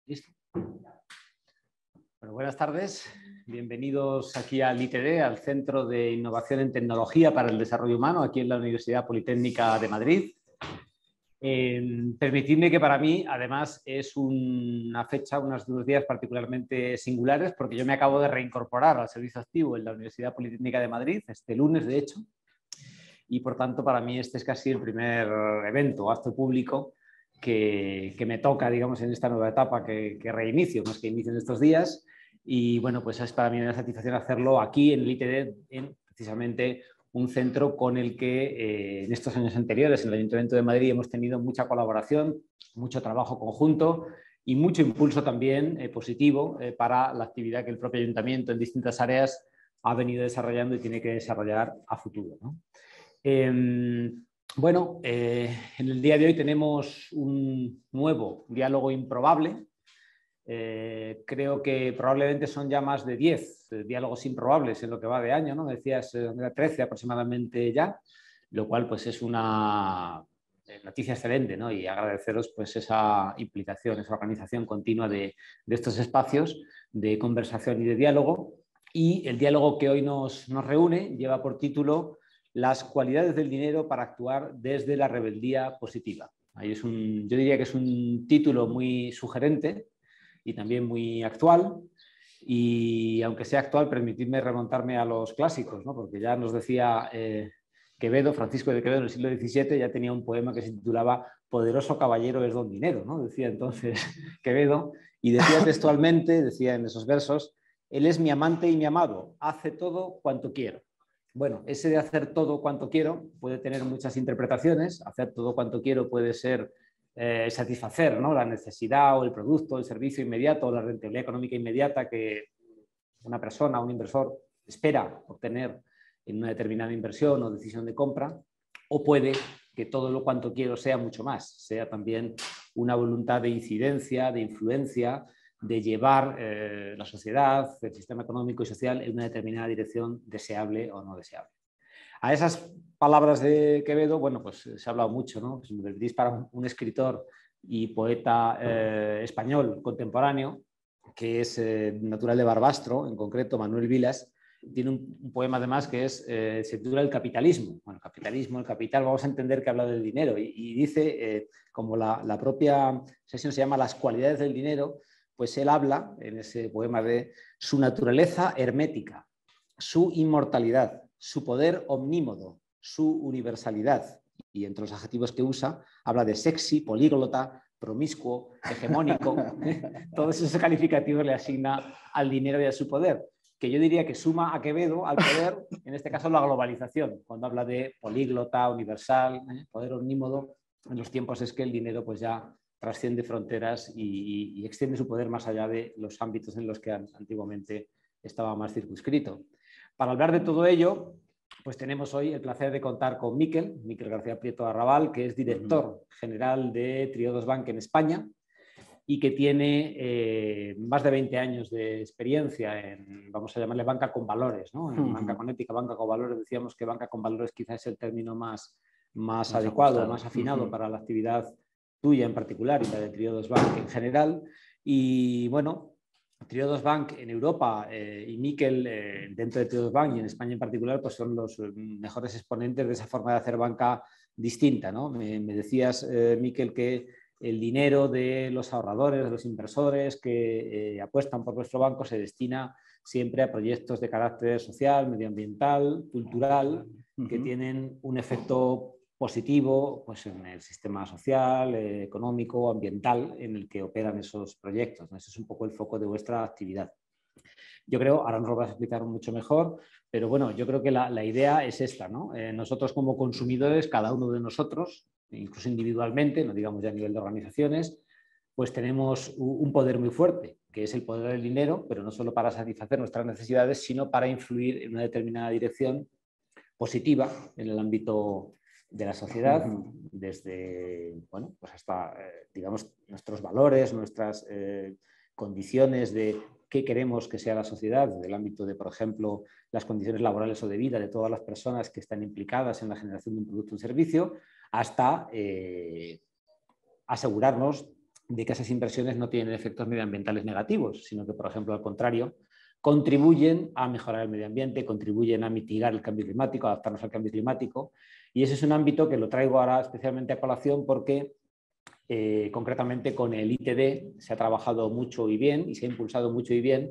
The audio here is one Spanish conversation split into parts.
Listo. Bueno, buenas tardes. Bienvenidos aquí al ITD, al Centro de Innovación en Tecnología para el Desarrollo Humano, aquí en la Universidad Politécnica de Madrid. Permitidme que para mí, además, es una fecha, unos días particularmente singulares, porque yo me acabo de reincorporar al servicio activo en la Universidad Politécnica de Madrid, este lunes, de hecho, y por tanto, para mí este es casi el primer evento, acto público que me toca, digamos, en esta nueva etapa que reinicio, más que inicio en estos días. Y bueno, pues es para mí una satisfacción hacerlo aquí en el ITD, en precisamente un centro con el que en estos años anteriores en el Ayuntamiento de Madrid hemos tenido mucha colaboración, mucho trabajo conjunto y mucho impulso también positivo para la actividad que el propio Ayuntamiento en distintas áreas ha venido desarrollando y tiene que desarrollar a futuro, ¿no? Bueno, en el día de hoy tenemos un nuevo diálogo improbable. Creo que probablemente son ya más de 10 diálogos improbables en lo que va de año, ¿no? Decías, 13 aproximadamente ya, lo cual pues es una noticia excelente, ¿no? Y agradeceros pues esa implicación, esa organización continua de estos espacios de conversación y de diálogo. Y el diálogo que hoy nos reúne lleva por título Las cualidades del dinero para actuar desde la rebeldía positiva. Ahí es yo diría que es un título muy sugerente y también muy actual. Y aunque sea actual, permitidme remontarme a los clásicos, ¿no? Porque ya nos decía Quevedo, Francisco de Quevedo, en el siglo XVII ya tenía un poema que se titulaba Poderoso caballero es don dinero, ¿no? Decía entonces Quevedo, y decía textualmente, decía en esos versos, él es mi amante y mi amado, hace todo cuanto quiero. Bueno, ese de hacer todo cuanto quiero puede tener muchas interpretaciones. Hacer todo cuanto quiero puede ser satisfacer, ¿no?, la necesidad o el producto, el servicio inmediato o la rentabilidad económica inmediata que una persona, un inversor espera obtener en una determinada inversión o decisión de compra, o puede que todo lo cuanto quiero sea mucho más, sea también una voluntad de incidencia, de influencia, de llevar la sociedad, el sistema económico y social en una determinada dirección deseable o no deseable. A esas palabras de Quevedo, bueno, pues se ha hablado mucho, ¿no? Si me permitís, para un escritor y poeta español contemporáneo, que es natural de Barbastro, en concreto Manuel Vilas, tiene un poema además que se titula El capitalismo. Bueno, el capitalismo, el capital, vamos a entender que habla del dinero y dice, como la propia sesión se llama Las cualidades del dinero, pues él habla en ese poema de su naturaleza hermética, su inmortalidad, su poder omnímodo, su universalidad. Y entre los adjetivos que usa, habla de sexy, políglota, promiscuo, hegemónico. Todos esos calificativos le asigna al dinero y a su poder, que yo diría que suma a Quevedo al poder, en este caso la globalización, cuando habla de políglota, universal, poder omnímodo. En los tiempos es que el dinero pues ya trasciende fronteras y extiende su poder más allá de los ámbitos en los que antiguamente estaba más circunscrito. Para hablar de todo ello, pues tenemos hoy el placer de contar con Miquel García Prieto Arrabal, que es director general de Triodos Bank en España y que tiene más de 20 años de experiencia en, vamos a llamarle, banca con valores, ¿no? En banca con ética, banca con valores. Decíamos que banca con valores quizás es el término más adecuado, ajustado, más afinado para la actividad tuya en particular y la de Triodos Bank en general. Y bueno, Triodos Bank en Europa y Miquel dentro de Triodos Bank y en España en particular, pues son los mejores exponentes de esa forma de hacer banca distinta, ¿no? Me decías, Miquel, que el dinero de los ahorradores, de los inversores que apuestan por vuestro banco se destina siempre a proyectos de carácter social, medioambiental, cultural, que tienen un efecto positivo pues, en el sistema social, económico, ambiental en el que operan esos proyectos. Ese es un poco el foco de vuestra actividad. Yo creo, ahora nos lo vas a explicar mucho mejor, pero bueno, yo creo que la idea es esta, ¿no? Nosotros como consumidores, cada uno de nosotros, incluso individualmente, no digamos ya a nivel de organizaciones, pues tenemos un poder muy fuerte, que es el poder del dinero, pero no solo para satisfacer nuestras necesidades, sino para influir en una determinada dirección positiva en el ámbito de la sociedad, desde, bueno, pues hasta, digamos, nuestros valores, nuestras condiciones de qué queremos que sea la sociedad, desde el ámbito de, por ejemplo, las condiciones laborales o de vida de todas las personas que están implicadas en la generación de un producto o un servicio, hasta asegurarnos de que esas inversiones no tienen efectos medioambientales negativos, sino que, por ejemplo, al contrario, contribuyen a mejorar el medio ambiente, contribuyen a mitigar el cambio climático, a adaptarnos al cambio climático. Y ese es un ámbito que lo traigo ahora especialmente a colación porque concretamente con el ITD se ha trabajado mucho y bien y se ha impulsado mucho y bien.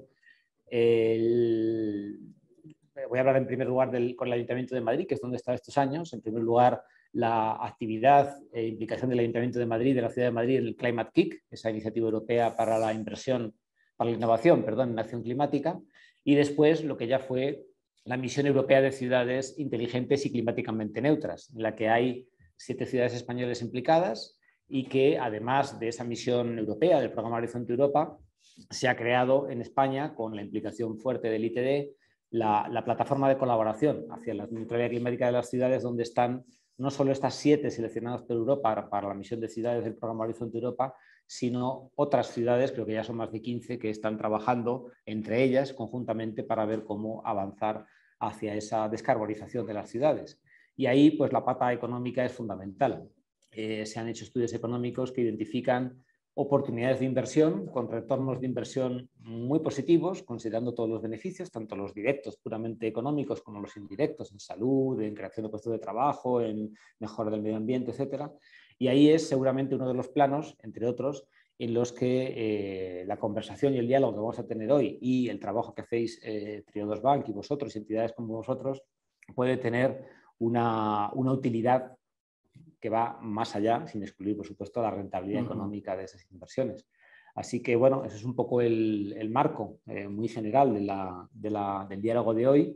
Voy a hablar en primer lugar con el Ayuntamiento de Madrid, que es donde he estado estos años. En primer lugar, la actividad e implicación del Ayuntamiento de Madrid, de la Ciudad de Madrid, en el Climate Kick, esa iniciativa europea para la inversión, para la innovación, perdón, en acción climática. Y después lo que ya fue la misión europea de ciudades inteligentes y climáticamente neutras, en la que hay 7 ciudades españolas implicadas y que además de esa misión europea del programa Horizonte Europa, se ha creado en España, con la implicación fuerte del ITD, la plataforma de colaboración hacia la neutralidad climática de las ciudades, donde están no solo estas 7 seleccionadas por Europa para la misión de ciudades del programa Horizonte Europa, sino otras ciudades, creo que ya son más de 15, que están trabajando entre ellas conjuntamente para ver cómo avanzar hacia esa descarbonización de las ciudades. Y ahí, pues, la pata económica es fundamental. Se han hecho estudios económicos que identifican oportunidades de inversión con retornos de inversión muy positivos, considerando todos los beneficios, tanto los directos puramente económicos como los indirectos en salud, en creación de puestos de trabajo, en mejora del medio ambiente, etc. Y ahí es seguramente uno de los planos, entre otros, en los que la conversación y el diálogo que vamos a tener hoy y el trabajo que hacéis Triodos Bank y vosotros, entidades como vosotros, puede tener una utilidad que va más allá, sin excluir, por supuesto, la rentabilidad económica de esas inversiones. Así que, bueno, ese es un poco el marco muy general del diálogo de hoy.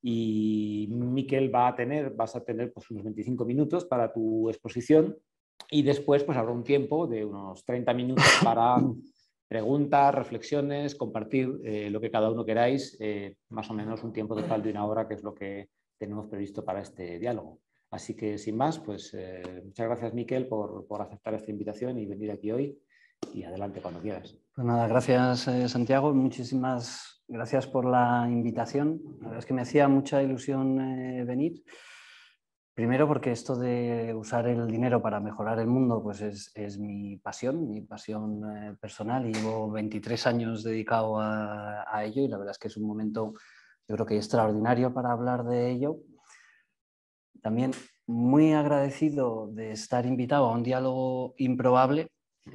Y Miquel vas a tener pues, unos 25 minutos para tu exposición y después pues, habrá un tiempo de unos 30 minutos para preguntas, reflexiones, compartir lo que cada uno queráis, más o menos un tiempo total de 1 hora, que es lo que tenemos previsto para este diálogo. Así que, sin más, pues muchas gracias, Miquel, por aceptar esta invitación y venir aquí hoy. Y adelante cuando quieras. Pues nada, gracias, Santiago. Muchísimas gracias por la invitación. La verdad es que me hacía mucha ilusión venir. Primero porque esto de usar el dinero para mejorar el mundo pues es mi pasión personal, y llevo 23 años dedicado a ello, y la verdad es que es un momento, yo creo que extraordinario para hablar de ello. También muy agradecido de estar invitado a un diálogo improbable.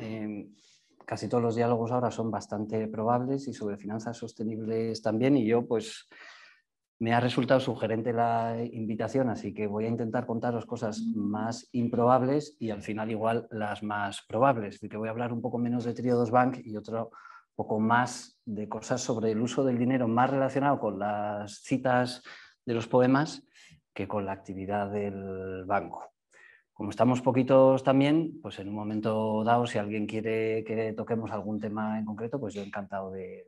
Casi todos los diálogos ahora son bastante probables, y sobre finanzas sostenibles también, y yo pues me ha resultado sugerente la invitación, así que voy a intentar contaros cosas más improbables y al final igual las más probables. Así que voy a hablar un poco menos de Triodos Bank y otro poco más de cosas sobre el uso del dinero, más relacionado con las citas de los poemas que con la actividad del banco. Como estamos poquitos también, pues en un momento dado, si alguien quiere que toquemos algún tema en concreto, pues yo encantado de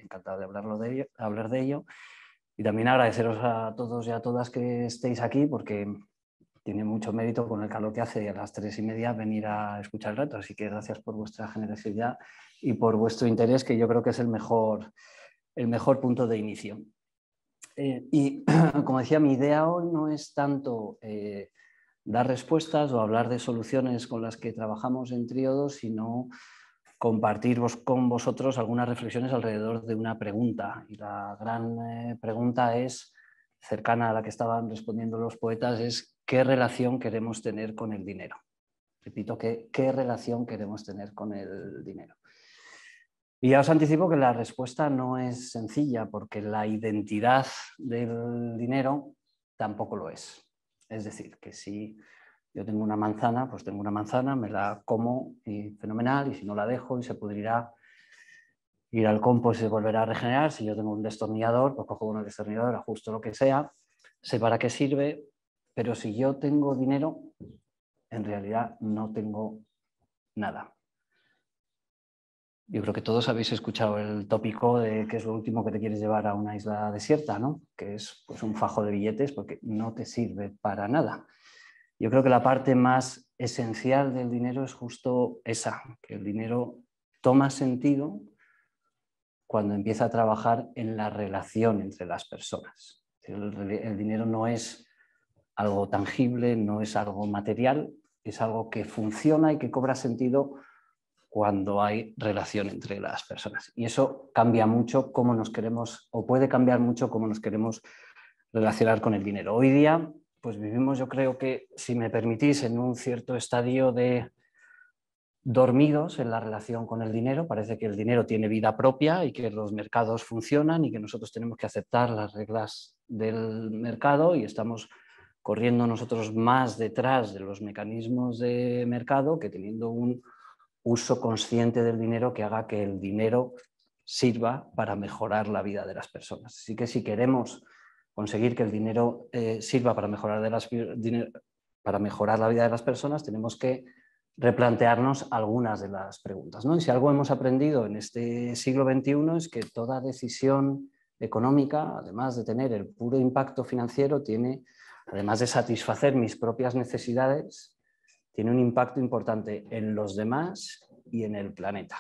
hablar de ello. Y también agradeceros a todos y a todas que estéis aquí, porque tiene mucho mérito con el calor que hace a las 3:30 venir a escuchar el reto. Así que gracias por vuestra generosidad y por vuestro interés, que yo creo que es el mejor punto de inicio. Y como decía, mi idea hoy no es tanto dar respuestas o hablar de soluciones con las que trabajamos en Triodos, sino compartir con vosotros algunas reflexiones alrededor de una pregunta. Y la gran pregunta es, cercana a la que estaban respondiendo los poetas, es ¿qué relación queremos tener con el dinero? Repito, ¿qué relación queremos tener con el dinero? Y ya os anticipo que la respuesta no es sencilla, porque la identidad del dinero tampoco lo es. Es decir, que si yo tengo una manzana, pues tengo una manzana, me la como y fenomenal, y si no la dejo y se pudrirá, ir al compost y se volverá a regenerar. Si yo tengo un destornillador, pues cojo un destornillador, ajusto lo que sea, sé para qué sirve, pero si yo tengo dinero, en realidad no tengo nada. Yo creo que todos habéis escuchado el tópico de qué es lo último que te quieres llevar a una isla desierta, ¿no? Que es pues, un fajo de billetes, porque no te sirve para nada. Yo creo que la parte más esencial del dinero es justo esa, que el dinero toma sentido cuando empieza a trabajar en la relación entre las personas. El dinero no es algo tangible, no es algo material, es algo que funciona y que cobra sentido cuando hay relación entre las personas. Y eso cambia mucho cómo nos queremos, o puede cambiar mucho cómo nos queremos relacionar con el dinero. Hoy día, pues vivimos, yo creo que, si me permitís, en un cierto estadio de dormidos en la relación con el dinero. Parece que el dinero tiene vida propia y que los mercados funcionan y que nosotros tenemos que aceptar las reglas del mercado, y estamos corriendo nosotros más detrás de los mecanismos de mercado que teniendo un uso consciente del dinero que haga que el dinero sirva para mejorar la vida de las personas. Así que si queremos conseguir que el dinero sirva para mejorar la vida de las personas, tenemos que replantearnos algunas de las preguntas, ¿no? Y si algo hemos aprendido en este siglo XXI es que toda decisión económica, además de tener el puro impacto financiero, tiene, además de satisfacer mis propias necesidades, tiene un impacto importante en los demás y en el planeta.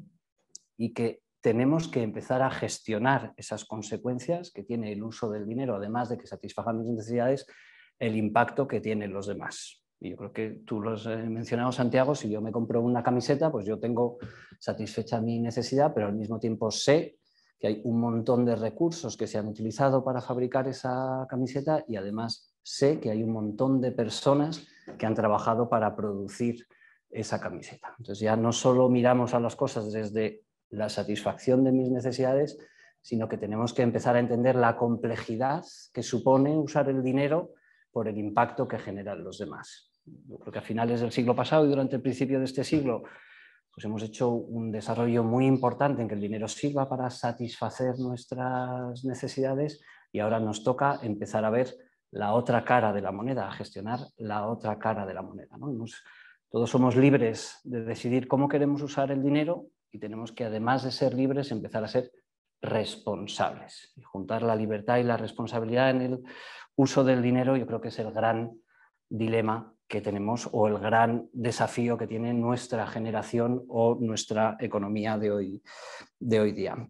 Y que tenemos que empezar a gestionar esas consecuencias que tiene el uso del dinero, además de que satisfaga mis necesidades, el impacto que tienen los demás. Y yo creo que tú lo has mencionado, Santiago, si yo me compro una camiseta, pues yo tengo satisfecha mi necesidad, pero al mismo tiempo sé que hay un montón de recursos que se han utilizado para fabricar esa camiseta, y además sé que hay un montón de personas que han trabajado para producir esa camiseta. Entonces ya no solo miramos a las cosas desde la satisfacción de mis necesidades, sino que tenemos que empezar a entender la complejidad que supone usar el dinero por el impacto que generan los demás. Yo creo que a finales del siglo pasado y durante el principio de este siglo pues hemos hecho un desarrollo muy importante en que el dinero sirva para satisfacer nuestras necesidades, y ahora nos toca empezar a ver la otra cara de la moneda, a gestionar la otra cara de la moneda, ¿no? Todos somos libres de decidir cómo queremos usar el dinero, y tenemos que, además de ser libres, empezar a ser responsables. Y juntar la libertad y la responsabilidad en el uso del dinero, yo creo que es el gran dilema que tenemos, o el gran desafío que tiene nuestra generación o nuestra economía de hoy día.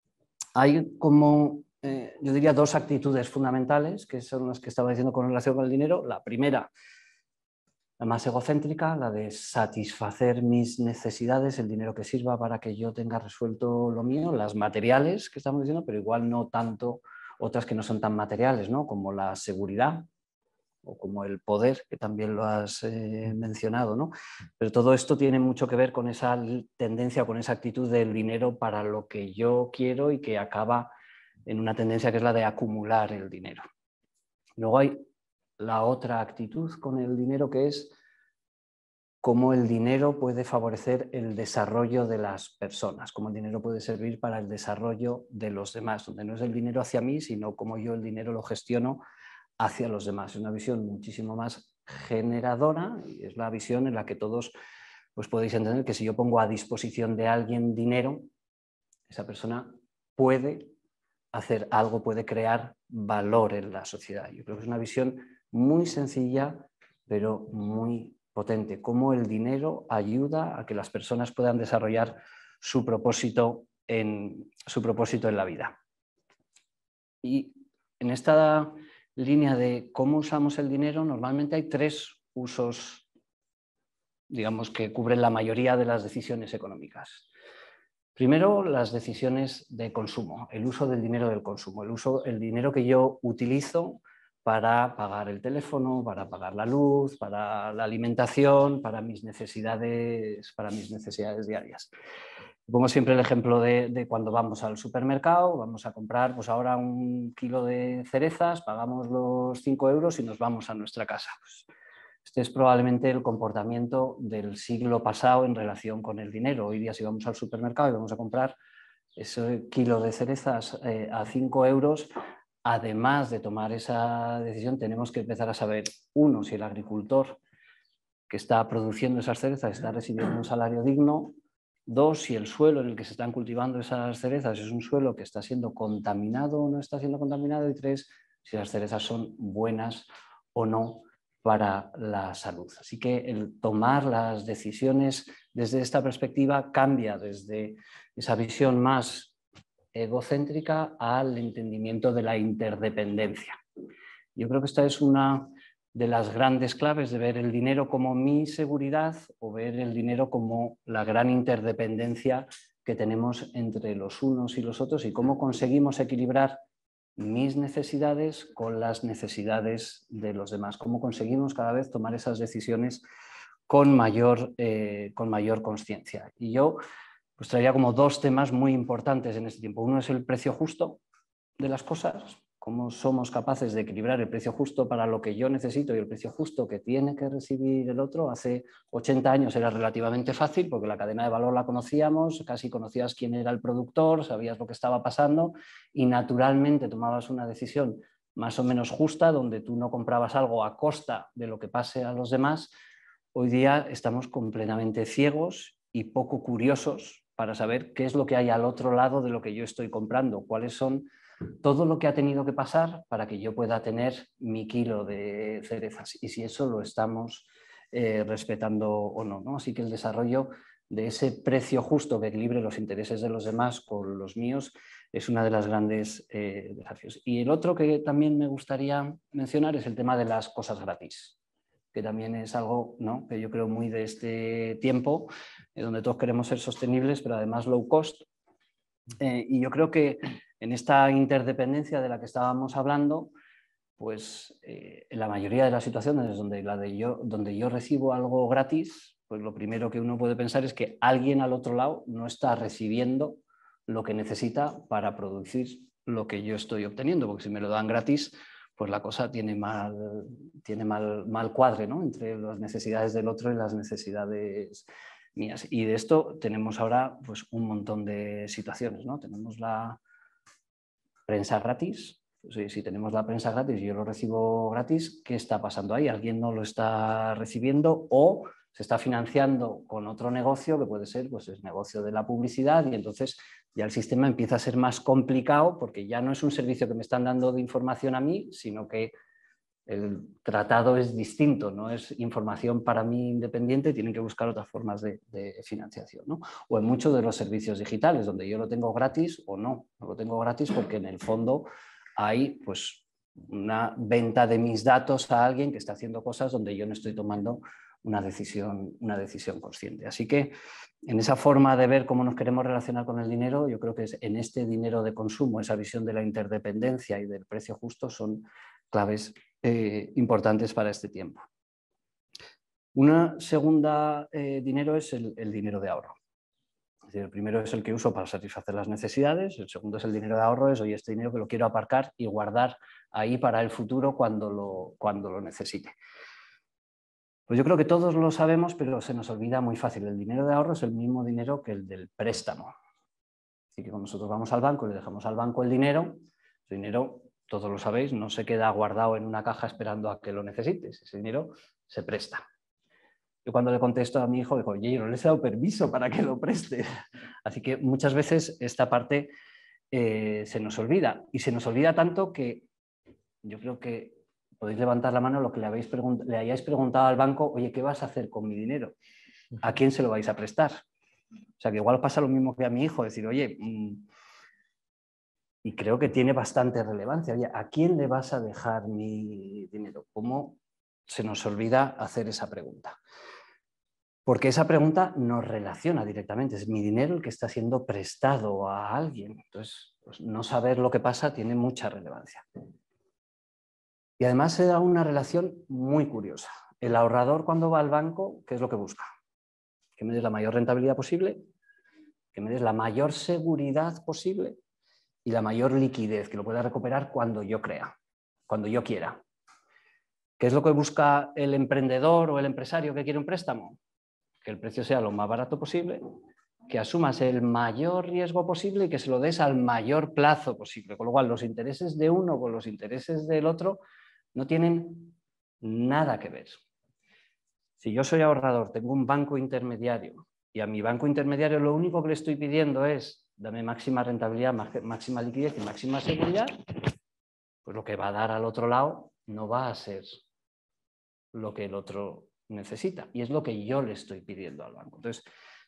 Hay como, yo diría, dos actitudes fundamentales, que son las que estaba diciendo con relación con el dinero. La primera, la más egocéntrica, la de satisfacer mis necesidades, el dinero que sirva para que yo tenga resuelto lo mío, las materiales que estamos diciendo, pero igual no tanto otras que no son tan materiales, ¿no? Como la seguridad o como el poder, que también lo has mencionado, ¿no? Pero todo esto tiene mucho que ver con esa tendencia, con esa actitud del dinero para lo que yo quiero, y que acaba en una tendencia que es la de acumular el dinero. Luego hay la otra actitud con el dinero, que es cómo el dinero puede favorecer el desarrollo de las personas, cómo el dinero puede servir para el desarrollo de los demás, donde no es el dinero hacia mí, sino cómo yo el dinero lo gestiono hacia los demás. Es una visión muchísimo más generadora, y es la visión en la que todos pues, podéis entender que si yo pongo a disposición de alguien dinero, esa persona puede hacer algo, puede crear valor en la sociedad. Yo creo que es una visión muy sencilla, pero muy potente, cómo el dinero ayuda a que las personas puedan desarrollar su propósito en la vida. Y en esta línea de cómo usamos el dinero, normalmente hay tres usos, digamos, que cubren la mayoría de las decisiones económicas. Primero, las decisiones de consumo, el uso del dinero del consumo, el dinero que yo utilizo para pagar el teléfono, para pagar la luz, para la alimentación, para mis necesidades diarias. Pongo siempre el ejemplo de cuando vamos al supermercado, vamos a comprar pues ahora 1 kilo de cerezas, pagamos los 5 euros y nos vamos a nuestra casa. Pues este es probablemente el comportamiento del siglo pasado en relación con el dinero. Hoy día, si vamos al supermercado y vamos a comprar ese kilo de cerezas a 5 euros, además de tomar esa decisión, tenemos que empezar a saber, uno, si el agricultor que está produciendo esas cerezas está recibiendo un salario digno. Dos, si el suelo en el que se están cultivando esas cerezas es un suelo que está siendo contaminado o no está siendo contaminado. Y tres, si las cerezas son buenas o no para la salud. Así que el tomar las decisiones desde esta perspectiva cambia desde esa visión más egocéntrica al entendimiento de la interdependencia. Yo creo que esta es una de las grandes claves de ver el dinero como mi seguridad o ver el dinero como la gran interdependencia que tenemos entre los unos y los otros y cómo conseguimos equilibrar mis necesidades con las necesidades de los demás, cómo conseguimos cada vez tomar esas decisiones con mayor consciencia. Y yo pues traía como dos temas muy importantes en este tiempo. Uno es el precio justo de las cosas, cómo somos capaces de equilibrar el precio justo para lo que yo necesito y el precio justo que tiene que recibir el otro. Hace 80 años era relativamente fácil porque la cadena de valor la conocíamos, casi conocías quién era el productor, sabías lo que estaba pasando y naturalmente tomabas una decisión más o menos justa donde tú no comprabas algo a costa de lo que pase a los demás. Hoy día estamos completamente ciegos y poco curiosos para saber qué es lo que hay al otro lado de lo que yo estoy comprando, cuáles son todo lo que ha tenido que pasar para que yo pueda tener mi kilo de cerezas y si eso lo estamos respetando o no, ¿no? Así que el desarrollo de ese precio justo que equilibre los intereses de los demás con los míos es una de las grandes desafíos. Y el otro que también me gustaría mencionar es el tema de las cosas gratis, que también es algo, ¿no?, que yo creo muy de este tiempo, donde todos queremos ser sostenibles, pero además low cost. Y yo creo que en esta interdependencia de la que estábamos hablando, pues en la mayoría de las situaciones donde yo recibo algo gratis, pues lo primero que uno puede pensar es que alguien al otro lado no está recibiendo lo que necesita para producir lo que yo estoy obteniendo, porque si me lo dan gratis, pues la cosa tiene mal cuadre, ¿no?, entre las necesidades del otro y las necesidades mías. Y de esto tenemos ahora pues un montón de situaciones, ¿no? Tenemos la prensa gratis. Si tenemos la prensa gratis y yo lo recibo gratis, ¿qué está pasando ahí? ¿Alguien no lo está recibiendo o se está financiando con otro negocio que puede ser pues, el negocio de la publicidad? Y entonces ya el sistema empieza a ser más complicado porque ya no es un servicio que me están dando de información a mí, sino que el tratado es distinto, no es información para mí independiente, tienen que buscar otras formas de financiación, ¿no? O en muchos de los servicios digitales, donde yo lo tengo gratis o no lo tengo gratis porque en el fondo hay pues, una venta de mis datos a alguien que está haciendo cosas donde yo no estoy tomando una decisión consciente. Así que en esa forma de ver cómo nos queremos relacionar con el dinero, yo creo que es en este dinero de consumo, esa visión de la interdependencia y del precio justo son claves importantes para este tiempo. Una segunda dinero es el dinero de ahorro. Es decir, el primero es el que uso para satisfacer las necesidades, el segundo es el dinero de ahorro, es oye, este dinero que lo quiero aparcar y guardar ahí para el futuro cuando lo necesite. Pues yo creo que todos lo sabemos, pero se nos olvida muy fácil. El dinero de ahorro es el mismo dinero que el del préstamo. Así que cuando nosotros vamos al banco y le dejamos al banco el dinero, todos lo sabéis, no se queda guardado en una caja esperando a que lo necesites. Ese dinero se presta. Yo cuando le contesto a mi hijo, digo, oye, yo no les he dado permiso para que lo preste. Así que muchas veces esta parte se nos olvida. Y se nos olvida tanto que yo creo que podéis levantar la mano lo que le hayáis preguntado al banco, oye, ¿qué vas a hacer con mi dinero? ¿A quién se lo vais a prestar? O sea, que igual pasa lo mismo que a mi hijo, decir, oye, y creo que tiene bastante relevancia, oye, ¿a quién le vas a dejar mi dinero? ¿Cómo se nos olvida hacer esa pregunta? Porque esa pregunta nos relaciona directamente, es mi dinero el que está siendo prestado a alguien. Entonces, pues, no saber lo que pasa tiene mucha relevancia. Y además se da una relación muy curiosa. El ahorrador cuando va al banco, ¿qué es lo que busca? Que me des la mayor rentabilidad posible, que me des la mayor seguridad posible y la mayor liquidez, que lo pueda recuperar cuando yo crea, cuando yo quiera. ¿Qué es lo que busca el emprendedor o el empresario que quiere un préstamo? Que el precio sea lo más barato posible, que asumas el mayor riesgo posible y que se lo des al mayor plazo posible. Con lo cual, los intereses de uno con los intereses del otro no tienen nada que ver. Si yo soy ahorrador, tengo un banco intermediario y a mi banco intermediario lo único que le estoy pidiendo es dame máxima rentabilidad, máxima liquidez y máxima seguridad, pues lo que va a dar al otro lado no va a ser lo que el otro necesita y es lo que yo le estoy pidiendo al banco. Entonces,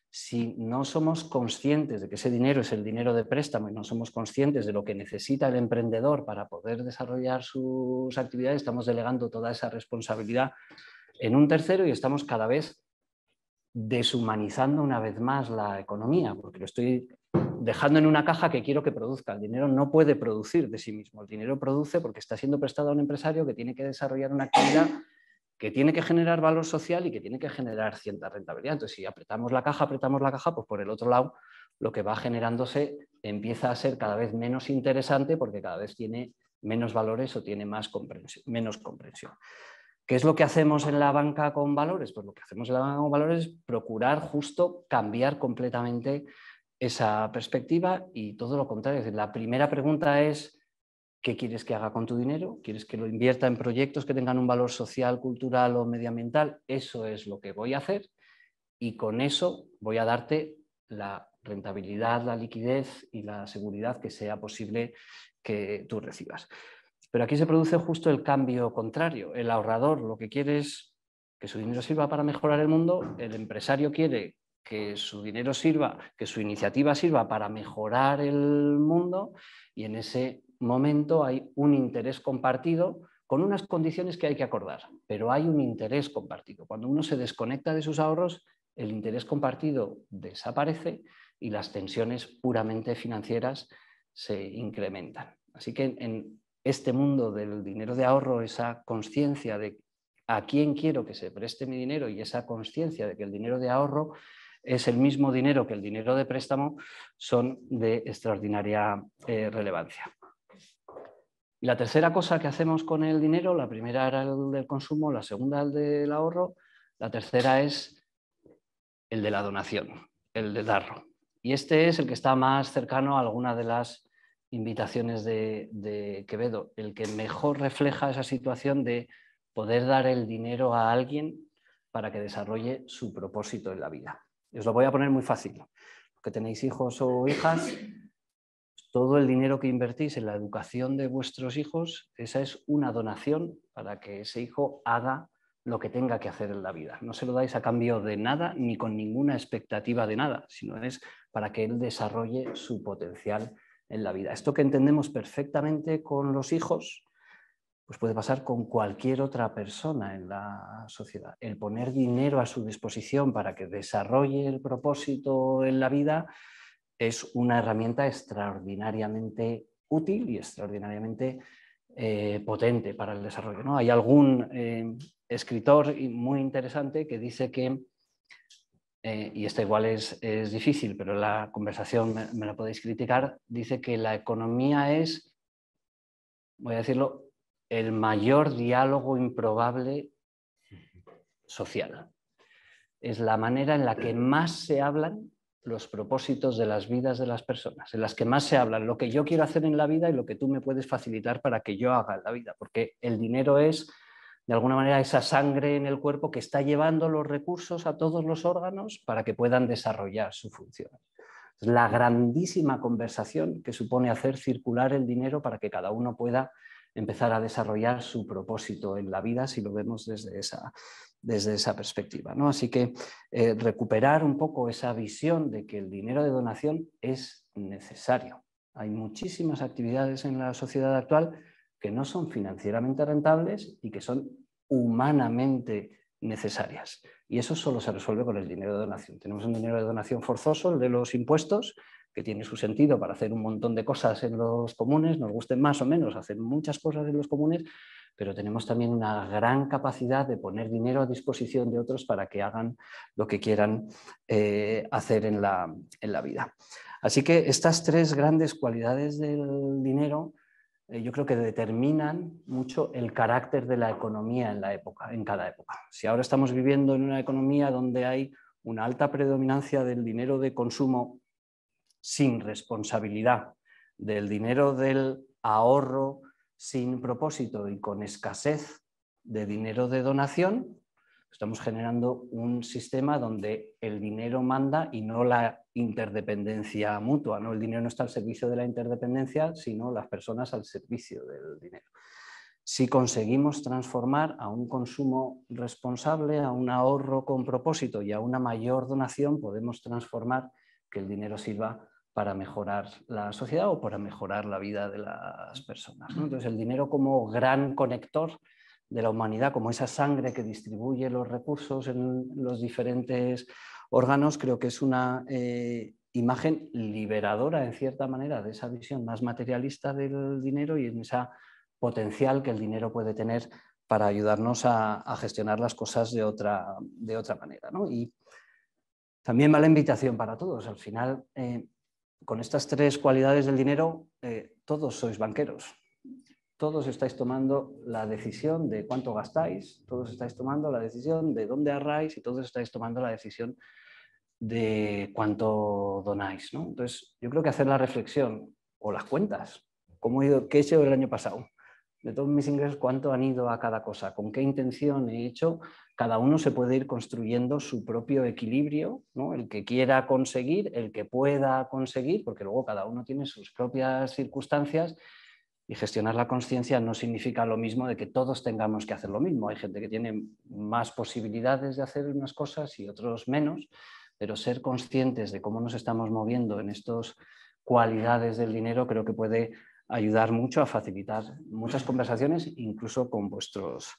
Si no somos conscientes de que ese dinero es el dinero de préstamo y no somos conscientes de lo que necesita el emprendedor para poder desarrollar sus actividades, estamos delegando toda esa responsabilidad en un tercero y estamos cada vez deshumanizando una vez más la economía, porque lo estoy dejando en una caja que quiero que produzca. El dinero no puede producir de sí mismo, el dinero produce porque está siendo prestado a un empresario que tiene que desarrollar una actividad que tiene que generar valor social y que tiene que generar cierta rentabilidad. Entonces, si apretamos la caja, pues por el otro lado, lo que va generándose empieza a ser cada vez menos interesante porque cada vez tiene menos valores o tiene menos comprensión. ¿Qué es lo que hacemos en la banca con valores? Pues lo que hacemos en la banca con valores es procurar justo cambiar completamente esa perspectiva y todo lo contrario. Es decir, la primera pregunta es: ¿qué quieres que haga con tu dinero? ¿Quieres que lo invierta en proyectos que tengan un valor social, cultural o medioambiental? Eso es lo que voy a hacer y con eso voy a darte la rentabilidad, la liquidez y la seguridad que sea posible que tú recibas. Pero aquí se produce justo el cambio contrario. El ahorrador lo que quiere es que su dinero sirva para mejorar el mundo, el empresario quiere que su dinero sirva, que su iniciativa sirva para mejorar el mundo y en ese momento hay un interés compartido con unas condiciones que hay que acordar, pero hay un interés compartido. Cuando uno se desconecta de sus ahorros, el interés compartido desaparece y las tensiones puramente financieras se incrementan. Así que en este mundo del dinero de ahorro, esa conciencia de a quién quiero que se preste mi dinero y esa conciencia de que el dinero de ahorro es el mismo dinero que el dinero de préstamo son de extraordinaria relevancia. Y la tercera cosa que hacemos con el dinero, la primera era el del consumo, la segunda el del ahorro, la tercera es el de la donación, el de darlo. Y este es el que está más cercano a alguna de las invitaciones de Quevedo, el que mejor refleja esa situación de poder dar el dinero a alguien para que desarrolle su propósito en la vida. Os lo voy a poner muy fácil. Los que tenéis hijos o hijas, todo el dinero que invertís en la educación de vuestros hijos, esa es una donación para que ese hijo haga lo que tenga que hacer en la vida. No se lo dais a cambio de nada ni con ninguna expectativa de nada, sino es para que él desarrolle su potencial en la vida. Esto que entendemos perfectamente con los hijos, pues puede pasar con cualquier otra persona en la sociedad. El poner dinero a su disposición para que desarrolle el propósito en la vida es una herramienta extraordinariamente útil y extraordinariamente potente para el desarrollo, ¿no? Hay algún escritor muy interesante que dice que, y esto igual es difícil, pero la conversación me la podéis criticar, dice que la economía es, voy a decirlo, el mayor diálogo improbable social. Es la manera en la que más se hablan los propósitos de las vidas de las personas, en las que más se hablan lo que yo quiero hacer en la vida y lo que tú me puedes facilitar para que yo haga en la vida, porque el dinero es, de alguna manera, esa sangre en el cuerpo que está llevando los recursos a todos los órganos para que puedan desarrollar su función. Es la grandísima conversación que supone hacer circular el dinero para que cada uno pueda empezar a desarrollar su propósito en la vida, si lo vemos desde esa perspectiva, ¿no? Así que recuperar un poco esa visión de que el dinero de donación es necesario. Hay muchísimas actividades en la sociedad actual que no son financieramente rentables y que son humanamente necesarias. Y eso solo se resuelve con el dinero de donación. Tenemos un dinero de donación forzoso, el de los impuestos, que tiene su sentido para hacer un montón de cosas en los comunes, nos gusten más o menos, hacer muchas cosas en los comunes, pero tenemos también una gran capacidad de poner dinero a disposición de otros para que hagan lo que quieran hacer en la vida. Así que estas tres grandes cualidades del dinero yo creo que determinan mucho el carácter de la economía en cada época. Si ahora estamos viviendo en una economía donde hay una alta predominancia del dinero de consumo sin responsabilidad, del dinero del ahorro sin propósito y con escasez de dinero de donación, estamos generando un sistema donde el dinero manda y no la interdependencia mutua, ¿no? El dinero no está al servicio de la interdependencia, sino las personas al servicio del dinero. si conseguimos transformar a un consumo responsable, a un ahorro con propósito y a una mayor donación, podemos transformar que el dinero sirva para mejorar la sociedad o para mejorar la vida de las personas, ¿no? Entonces, el dinero como gran conector de la humanidad, como esa sangre que distribuye los recursos en los diferentes órganos, creo que es una imagen liberadora, en cierta manera, de esa visión más materialista del dinero y en esa potencial que el dinero puede tener para ayudarnos a gestionar las cosas de otra manera, ¿no? Y también va la invitación para todos. Al final, con estas tres cualidades del dinero, todos sois banqueros. Todos estáis tomando la decisión de cuánto gastáis, todos estáis tomando la decisión de dónde ahorráis y todos estáis tomando la decisión de cuánto donáis, ¿no? Entonces, yo creo que hacer la reflexión o las cuentas, ¿qué he hecho el año pasado? De todos mis ingresos, ¿cuánto han ido a cada cosa? ¿Con qué intención he hecho? Cada uno se puede ir construyendo su propio equilibrio, ¿no? El que quiera conseguir, el que pueda conseguir, porque luego cada uno tiene sus propias circunstancias y gestionar la consciencia no significa lo mismo de que todos tengamos que hacer lo mismo. Hay gente que tiene más posibilidades de hacer unas cosas y otros menos, pero ser conscientes de cómo nos estamos moviendo en estas cualidades del dinero creo que puede ayudar mucho a facilitar muchas conversaciones, incluso con vuestros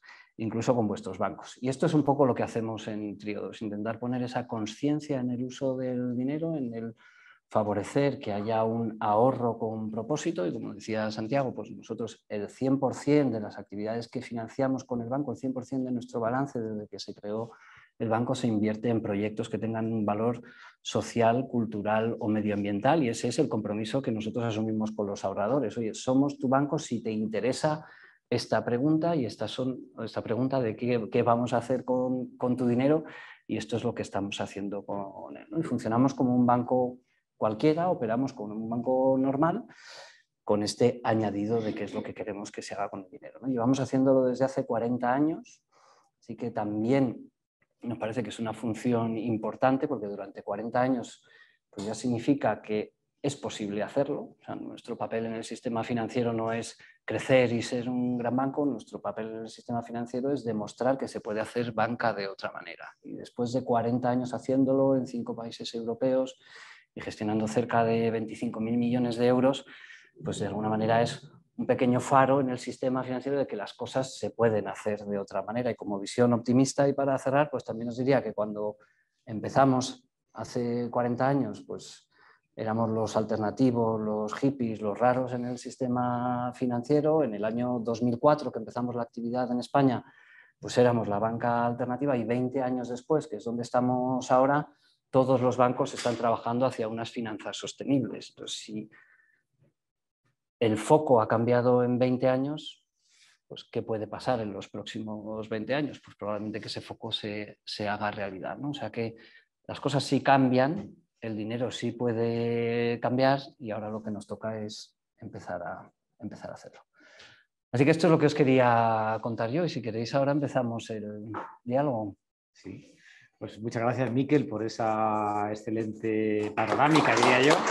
bancos. Y esto es un poco lo que hacemos en Triodos, intentar poner esa conciencia en el uso del dinero, en el favorecer que haya un ahorro con propósito y, como decía Santiago, pues nosotros el 100% de las actividades que financiamos con el banco, el 100% de nuestro balance desde que se creó el banco se invierte en proyectos que tengan un valor social, cultural o medioambiental, y ese es el compromiso que nosotros asumimos con los ahorradores. Oye, somos tu banco si te interesa esta pregunta y esta pregunta de qué vamos a hacer con tu dinero, y esto es lo que estamos haciendo con él, ¿no? Y funcionamos como un banco cualquiera, operamos como un banco normal, con este añadido de qué es lo que queremos que se haga con el dinero, ¿no? Llevamos haciéndolo desde hace 40 años, así que también nos parece que es una función importante porque durante 40 años pues ya significa que es posible hacerlo. O sea, nuestro papel en el sistema financiero no es crecer y ser un gran banco, nuestro papel en el sistema financiero es demostrar que se puede hacer banca de otra manera. Y después de 40 años haciéndolo en 5 países europeos y gestionando cerca de 25.000 millones de euros, pues de alguna manera es un pequeño faro en el sistema financiero de que las cosas se pueden hacer de otra manera. Y como visión optimista, y para cerrar, pues también os diría que cuando empezamos hace 40 años, pues éramos los alternativos, los hippies, los raros en el sistema financiero. En el año 2004, que empezamos la actividad en España, pues éramos la banca alternativa, y 20 años después, que es donde estamos ahora, todos los bancos están trabajando hacia unas finanzas sostenibles. Entonces, si el foco ha cambiado en 20 años, pues ¿qué puede pasar en los próximos 20 años? Pues probablemente que ese foco se haga realidad, ¿no? O sea que las cosas sí cambian, el dinero sí puede cambiar, y ahora lo que nos toca es empezar a hacerlo. Así que esto es lo que os quería contar yo, y si queréis ahora empezamos el diálogo. Sí, pues muchas gracias, Miquel, por esa excelente panorámica, diría yo.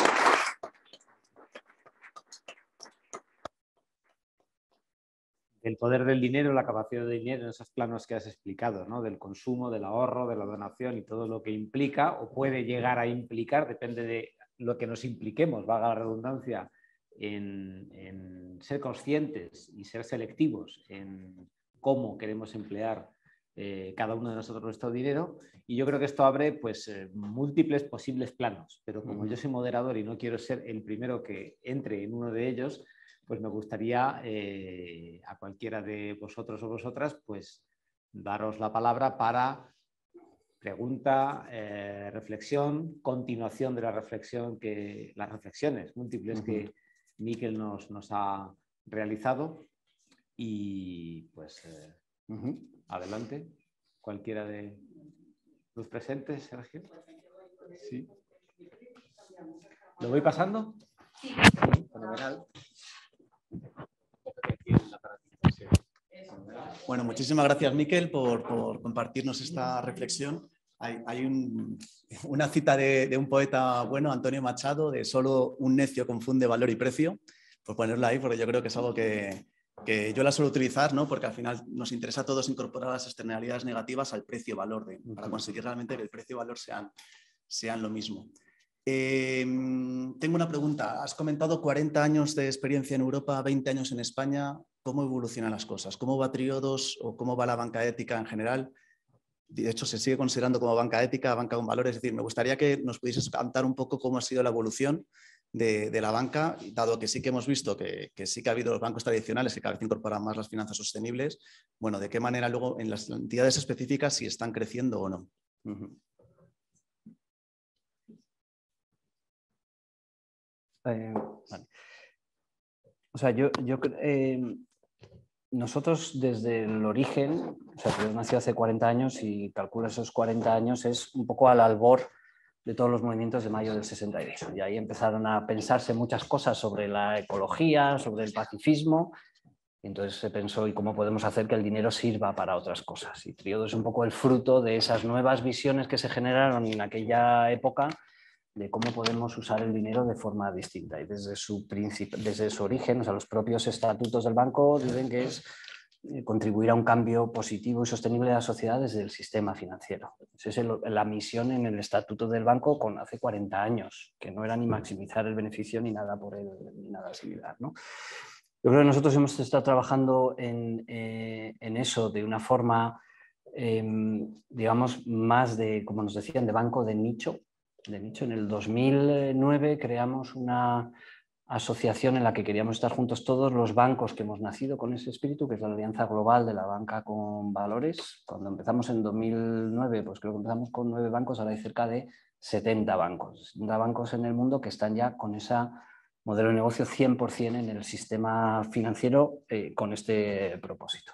El poder del dinero, la capacidad del dinero en esos planos que has explicado, ¿no? Del consumo, del ahorro, de la donación y todo lo que implica o puede llegar a implicar, depende de lo que nos impliquemos, valga la redundancia, en ser conscientes y ser selectivos en cómo queremos emplear cada uno de nosotros nuestro dinero. Y yo creo que esto abre pues, múltiples posibles planos, pero como yo soy moderador y no quiero ser el primero que entre en uno de ellos, pues me gustaría a cualquiera de vosotros o vosotras pues daros la palabra para pregunta, reflexión, continuación de la reflexión las reflexiones múltiples que Miquel nos ha realizado, y pues adelante, cualquiera de los presentes, Sergio. Sí. ¿Lo voy pasando? Sí, fenomenal. Bueno, muchísimas gracias, Miquel, por compartirnos esta reflexión. Hay una cita de un poeta bueno, Antonio Machado, de solo un necio confunde valor y precio, por ponerlo ahí, porque yo creo que es algo que que yo la suelo utilizar, ¿no? Porque al final nos interesa a todos incorporar las externalidades negativas al precio-valor, para conseguir realmente que el precio-valor sean lo mismo. Tengo una pregunta. Has comentado 40 años de experiencia en Europa, 20 años en España. ¿Cómo evolucionan las cosas? ¿Cómo va Triodos o cómo va la banca ética en general? De hecho, se sigue considerando como banca ética, banca con valores. Es decir, me gustaría que nos pudieses contar un poco cómo ha sido la evolución de la banca, dado que sí que hemos visto que sí que ha habido los bancos tradicionales que cada vez incorporan más las finanzas sostenibles. Bueno, ¿de qué manera luego en las entidades específicas si están creciendo o no? Vale. O sea, nosotros desde el origen, o sea, yo nací hace 40 años y calculo esos 40 años es un poco al albor de todos los movimientos de mayo del 68. Y ahí empezaron a pensarse muchas cosas sobre la ecología, sobre el pacifismo. Y entonces se pensó, ¿y cómo podemos hacer que el dinero sirva para otras cosas? Y Triodos es un poco el fruto de esas nuevas visiones que se generaron en aquella época de cómo podemos usar el dinero de forma distinta. Y desde su origen, o sea, los propios estatutos del banco dicen que es contribuir a un cambio positivo y sostenible de la sociedad desde el sistema financiero. Esa es la misión en el estatuto del banco con hace 40 años, que no era ni maximizar el beneficio ni nada ni nada similar, ¿no? Yo creo que nosotros hemos estado trabajando en eso de una forma, digamos, más de, como nos decían, de banco de nicho. En el 2009 creamos una asociación en la que queríamos estar juntos todos los bancos que hemos nacido con ese espíritu, que es la Alianza Global de la Banca con Valores. Cuando empezamos en 2009, pues creo que empezamos con 9 bancos, ahora hay cerca de 70 bancos. 70 bancos en el mundo que están ya con ese modelo de negocio 100% en el sistema financiero con este propósito.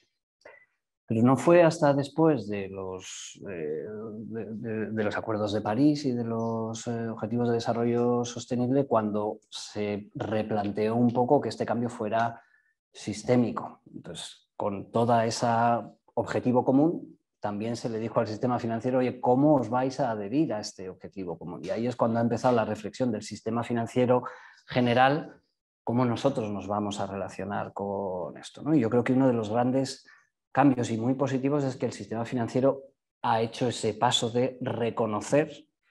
Pero no fue hasta después de los acuerdos de París y de los objetivos de desarrollo sostenible cuando se replanteó un poco que este cambio fuera sistémico. Entonces, con toda ese objetivo común, también se le dijo al sistema financiero, oye, ¿cómo os vais a adherir a este objetivo común? Y ahí es cuando ha empezado la reflexión del sistema financiero general, cómo nosotros nos vamos a relacionar con esto, ¿no? Y yo creo que uno de los grandes cambios y muy positivos es que el sistema financiero ha hecho ese paso de reconocer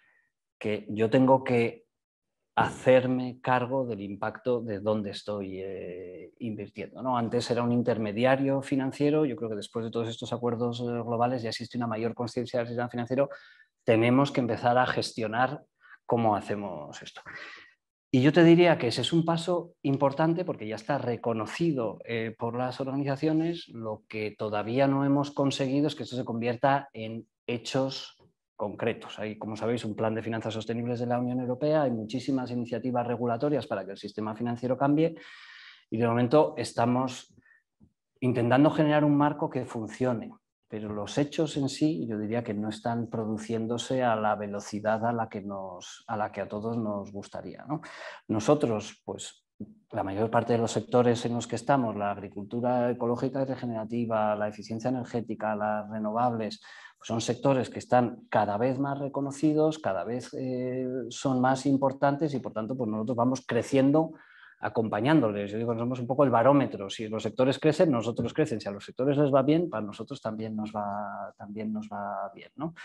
que yo tengo que hacerme cargo del impacto de dónde estoy invirtiendo, ¿no? Antes era un intermediario financiero, yo creo que después de todos estos acuerdos globales ya existe una mayor conciencia del sistema financiero, tenemos que empezar a gestionar cómo hacemos esto. Y yo te diría que ese es un paso importante porque ya está reconocido por las organizaciones. Lo que todavía no hemos conseguido es que esto se convierta en hechos concretos. Hay, como sabéis, un plan de finanzas sostenibles de la Unión Europea, hay muchísimas iniciativas regulatorias para que el sistema financiero cambie y de momento estamos intentando generar un marco que funcione. Pero los hechos en sí, yo diría que no están produciéndose a la velocidad a la que a todos nos gustaría, ¿no? Nosotros, pues, la mayor parte de los sectores en los que estamos, la agricultura ecológica y regenerativa, la eficiencia energética, las renovables, pues son sectores que están cada vez más reconocidos, cada vez son más importantes y, por tanto, pues nosotros vamos creciendo acompañándoles. Yo digo, somos un poco el barómetro. Si los sectores crecen, nosotros crecen. Si a los sectores les va bien, para nosotros también nos va bien, ¿no?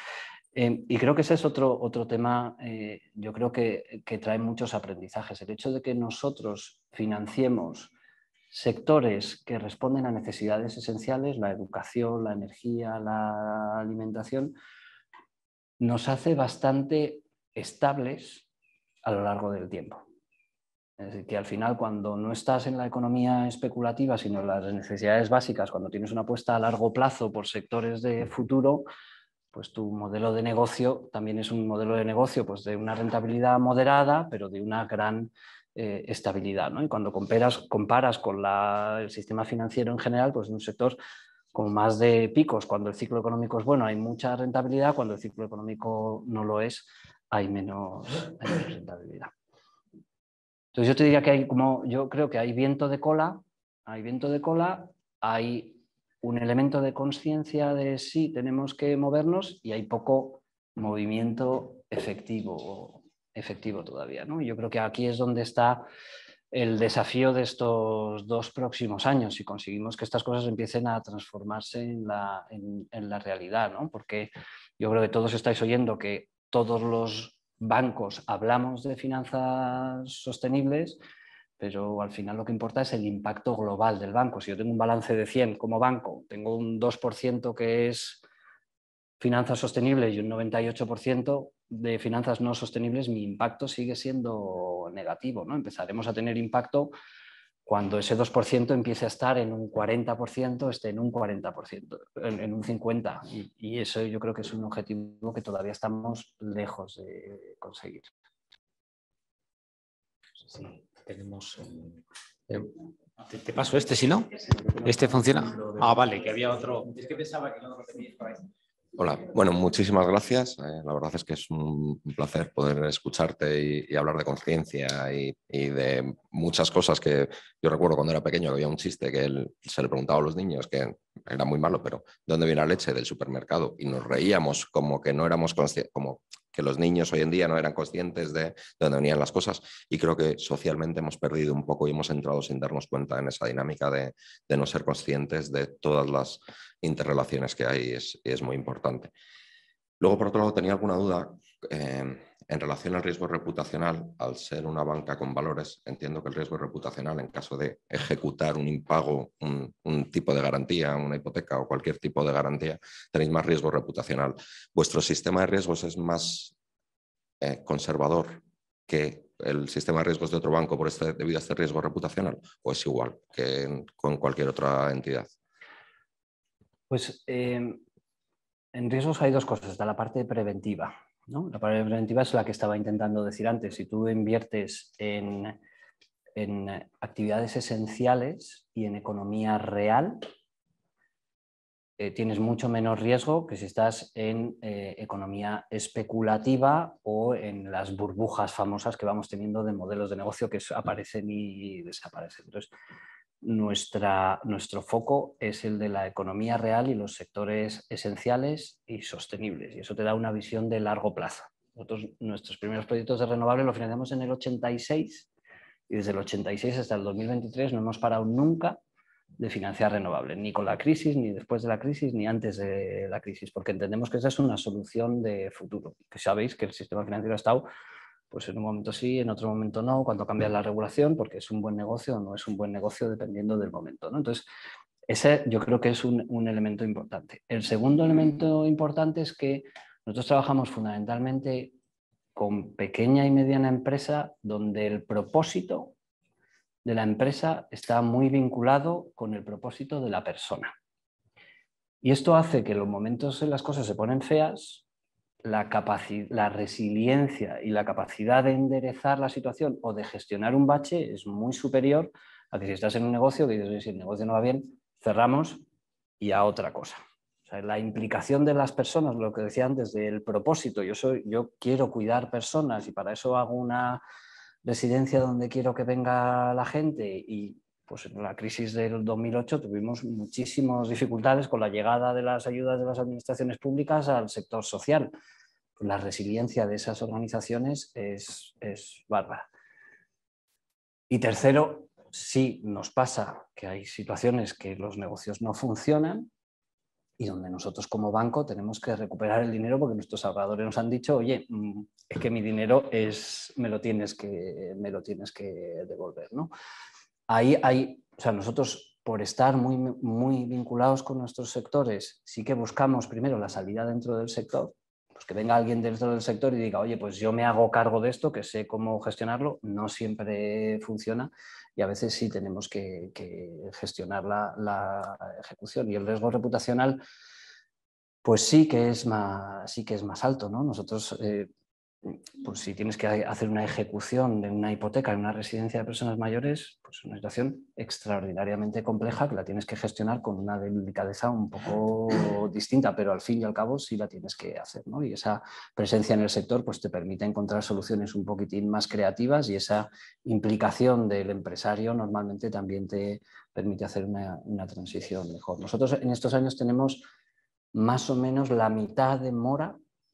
Y creo que ese es otro tema, yo creo que trae muchos aprendizajes. El hecho de que nosotros financiemos sectores que responden a necesidades esenciales, la educación, la energía, la alimentación, nos hace bastante estables a lo largo del tiempo. Es decir, que al final cuando no estás en la economía especulativa, sino en las necesidades básicas, cuando tienes una apuesta a largo plazo por sectores de futuro, pues tu modelo de negocio también es un modelo de negocio pues de una rentabilidad moderada, pero de una gran estabilidad, ¿no? Y cuando comparas con el sistema financiero en general, pues en un sector con más de picos, cuando el ciclo económico es bueno hay mucha rentabilidad, cuando el ciclo económico no lo es, hay menos rentabilidad. Entonces yo te diría que yo creo que hay viento de cola, hay un elemento de conciencia de sí, tenemos que movernos y hay poco movimiento efectivo todavía, ¿no? Yo creo que aquí es donde está el desafío de estos 2 próximos años, si conseguimos que estas cosas empiecen a transformarse en la realidad, ¿no? Porque yo creo que todos estáis oyendo que todos los bancos hablamos de finanzas sostenibles, pero al final lo que importa es el impacto global del banco. Si yo tengo un balance de 100 como banco, tengo un 2% que es finanzas sostenibles y un 98% de finanzas no sostenibles, mi impacto sigue siendo negativo, ¿no? Empezaremos a tener impacto cuando ese 2% empiece a estar en un 40%, esté en un 40%, en un 50%. Y eso yo creo que es un objetivo que todavía estamos lejos de conseguir. Sí, tenemos... te paso este, si no. ¿Este funciona? Ah, vale, que había otro. Es que pensaba que no lo teníais por ahí. Hola, bueno, muchísimas gracias. La verdad es que es un placer poder escucharte y hablar de conciencia y de muchas cosas que yo recuerdo cuando era pequeño, que había un chiste que se le preguntaba a los niños, que era muy malo, pero ¿de dónde viene la leche? Del supermercado. Y nos reíamos como que no éramos conscientes, como que los niños hoy en día no eran conscientes de dónde venían las cosas, y creo que socialmente hemos perdido un poco y hemos entrado sin darnos cuenta en esa dinámica de no ser conscientes de todas las interrelaciones que hay, y es muy importante. Luego, por otro lado, tenía alguna duda en relación al riesgo reputacional. Al ser una banca con valores, entiendo que el riesgo reputacional en caso de ejecutar un impago, un tipo de garantía, una hipoteca o cualquier tipo de garantía, tenéis más riesgo reputacional. ¿Vuestro sistema de riesgos es más conservador que el sistema de riesgos de otro banco debido a este riesgo reputacional, o es igual que con cualquier otra entidad? Pues en riesgos hay 2 cosas. Está la parte preventiva, ¿no? La parte preventiva es la que estaba intentando decir antes. Si tú inviertes en actividades esenciales y en economía real, tienes mucho menos riesgo que si estás en economía especulativa o en las burbujas famosas que vamos teniendo de modelos de negocio que aparecen y desaparecen. Entonces, nuestro foco es el de la economía real y los sectores esenciales y sostenibles, y eso te da una visión de largo plazo. Nosotros, nuestros primeros proyectos de renovables los financiamos en el 86, y desde el 86 hasta el 2023 no hemos parado nunca de financiar renovables, ni con la crisis, ni después de la crisis, ni antes de la crisis, porque entendemos que esa es una solución de futuro, que sabéis que el sistema financiero ha estado pues en un momento sí, en otro momento no, cuando cambia la regulación, porque es un buen negocio o no es un buen negocio dependiendo del momento, ¿no? Entonces, ese yo creo que es un elemento importante. El segundo elemento importante es que nosotros trabajamos fundamentalmente con pequeña y mediana empresa, donde el propósito de la empresa está muy vinculado con el propósito de la persona. Y esto hace que en los momentos en las cosas se ponen feas, la resiliencia y la capacidad de enderezar la situación o de gestionar un bache es muy superior a que si estás en un negocio que dices, si el negocio no va bien, cerramos y a otra cosa. O sea, la implicación de las personas, lo que decía antes, del propósito, yo quiero cuidar personas y para eso hago una residencia donde quiero que venga la gente, y pues en la crisis del 2008 tuvimos muchísimas dificultades con la llegada de las ayudas de las administraciones públicas al sector social. La resiliencia de esas organizaciones es bárbara. Y tercero, sí nos pasa que hay situaciones que los negocios no funcionan y donde nosotros como banco tenemos que recuperar el dinero porque nuestros ahorradores nos han dicho, oye, es que mi dinero me lo tienes que devolver, ¿no? Ahí hay, o sea, nosotros por estar muy vinculados con nuestros sectores, sí que buscamos primero la salida dentro del sector, pues que venga alguien dentro del sector y diga, oye, pues yo me hago cargo de esto, que sé cómo gestionarlo. No siempre funciona y a veces sí tenemos que gestionar la ejecución. Y el riesgo reputacional, pues sí que es más alto, ¿no? Nosotros, pues si tienes que hacer una ejecución de una hipoteca en una residencia de personas mayores, pues es una situación extraordinariamente compleja que la tienes que gestionar con una delicadeza un poco distinta, pero al fin y al cabo sí la tienes que hacer, ¿no? Y esa presencia en el sector pues te permite encontrar soluciones un poquitín más creativas, y esa implicación del empresario normalmente también te permite hacer una transición mejor. Nosotros en estos años tenemos más o menos la mitad de mora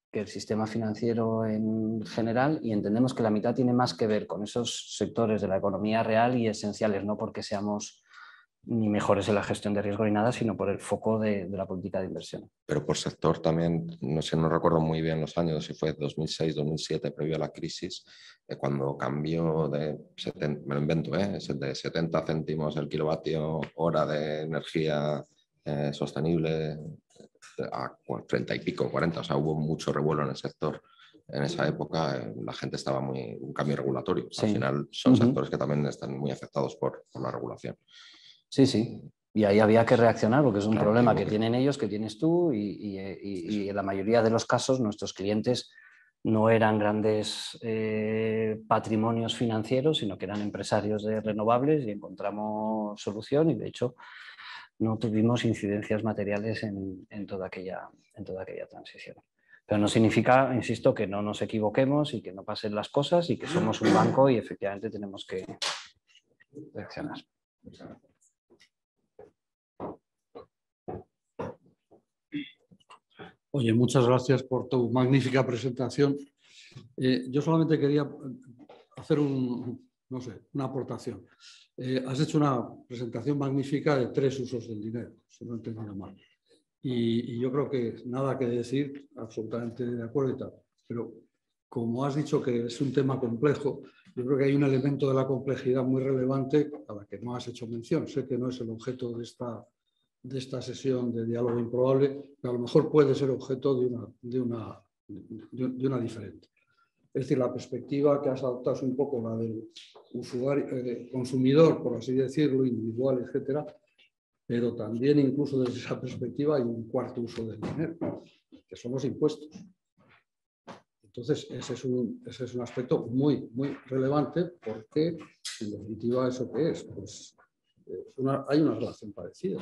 que el sistema financiero en general, y entendemos que la mitad tiene más que ver con esos sectores de la economía real y esenciales, no porque seamos ni mejores en la gestión de riesgo ni nada, sino por el foco de la política de inversión. Pero por sector también, no sé, no recuerdo muy bien los años, si fue 2006, 2007, previo a la crisis, cuando cambió de, me lo invento, de 70 céntimos el kilovatio hora de energía sostenible a 30 y pico, 40, o sea, hubo mucho revuelo en el sector. En esa época la gente estaba un cambio regulatorio. Sí. Al final son sectores que también están muy afectados por la regulación. Sí, sí. Y ahí había que reaccionar porque es un problema que tienen ellos, que tienes tú y en la mayoría de los casos nuestros clientes no eran grandes patrimonios financieros, sino que eran empresarios de renovables y encontramos solución y de hecho no tuvimos incidencias materiales en toda aquella transición. Pero no significa, insisto, que no nos equivoquemos y que no pasen las cosas y que somos un banco y efectivamente tenemos que reaccionar. Oye, muchas gracias por tu magnífica presentación. Yo solamente quería hacer una aportación. Has hecho una presentación magnífica de 3 usos del dinero, si no he entendido mal. Y yo creo que nada que decir, absolutamente de acuerdo y tal. Pero como has dicho que es un tema complejo, yo creo que hay un elemento de la complejidad muy relevante a la que no has hecho mención. Sé que no es el objeto de esta sesión de diálogo improbable, pero a lo mejor puede ser objeto de una diferente. Es decir, la perspectiva que has adoptado es un poco la del usuario, consumidor, por así decirlo, individual, etcétera, pero también incluso desde esa perspectiva hay un cuarto uso del dinero, que son los impuestos. Entonces, ese es un aspecto muy, muy relevante porque, en definitiva, ¿eso qué es? Pues hay una relación parecida.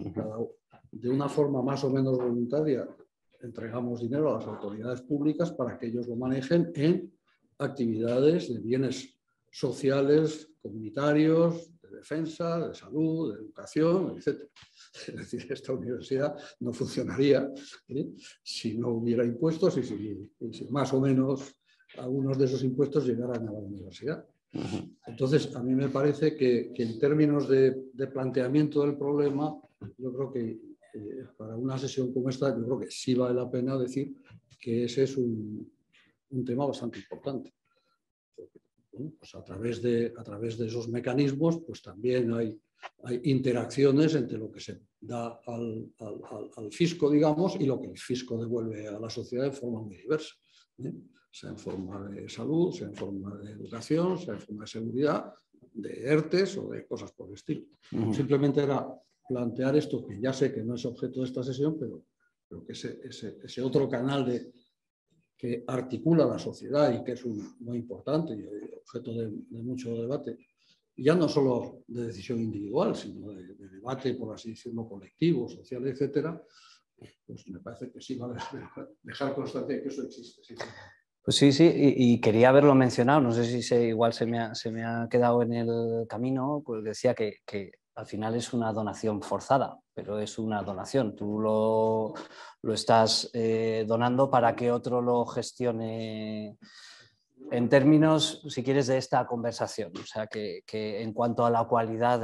De una forma más o menos voluntaria, entregamos dinero a las autoridades públicas para que ellos lo manejen en actividades de bienes sociales, comunitarios, de defensa, de salud, de educación, etc. Es decir, esta universidad no funcionaría si no hubiera impuestos y si más o menos algunos de esos impuestos llegaran a la universidad. Entonces, a mí me parece que en términos de planteamiento del problema, yo creo que para una sesión como esta, yo creo que sí vale la pena decir que ese es un tema bastante importante. Bueno, pues a través de esos mecanismos, pues también hay interacciones entre lo que se da al fisco, digamos, y lo que el fisco devuelve a la sociedad de forma muy diversa. Sea en forma de salud, sea en forma de educación, sea en forma de seguridad, de ERTES o de cosas por el estilo. Simplemente era plantear esto, que ya sé que no es objeto de esta sesión, pero que ese otro canal que articula la sociedad y que es muy importante y objeto de mucho debate, ya no solo de decisión individual, sino de debate, por así decirlo, colectivo, social, etcétera, pues me parece que sí vale dejar constancia de que eso existe. Sí. Pues sí, y quería haberlo mencionado, no sé si igual se me ha quedado en el camino, pues decía que al final es una donación forzada, pero es una donación, tú lo estás donando para que otro lo gestione en términos, si quieres, de esta conversación, o sea, que en cuanto a la cualidad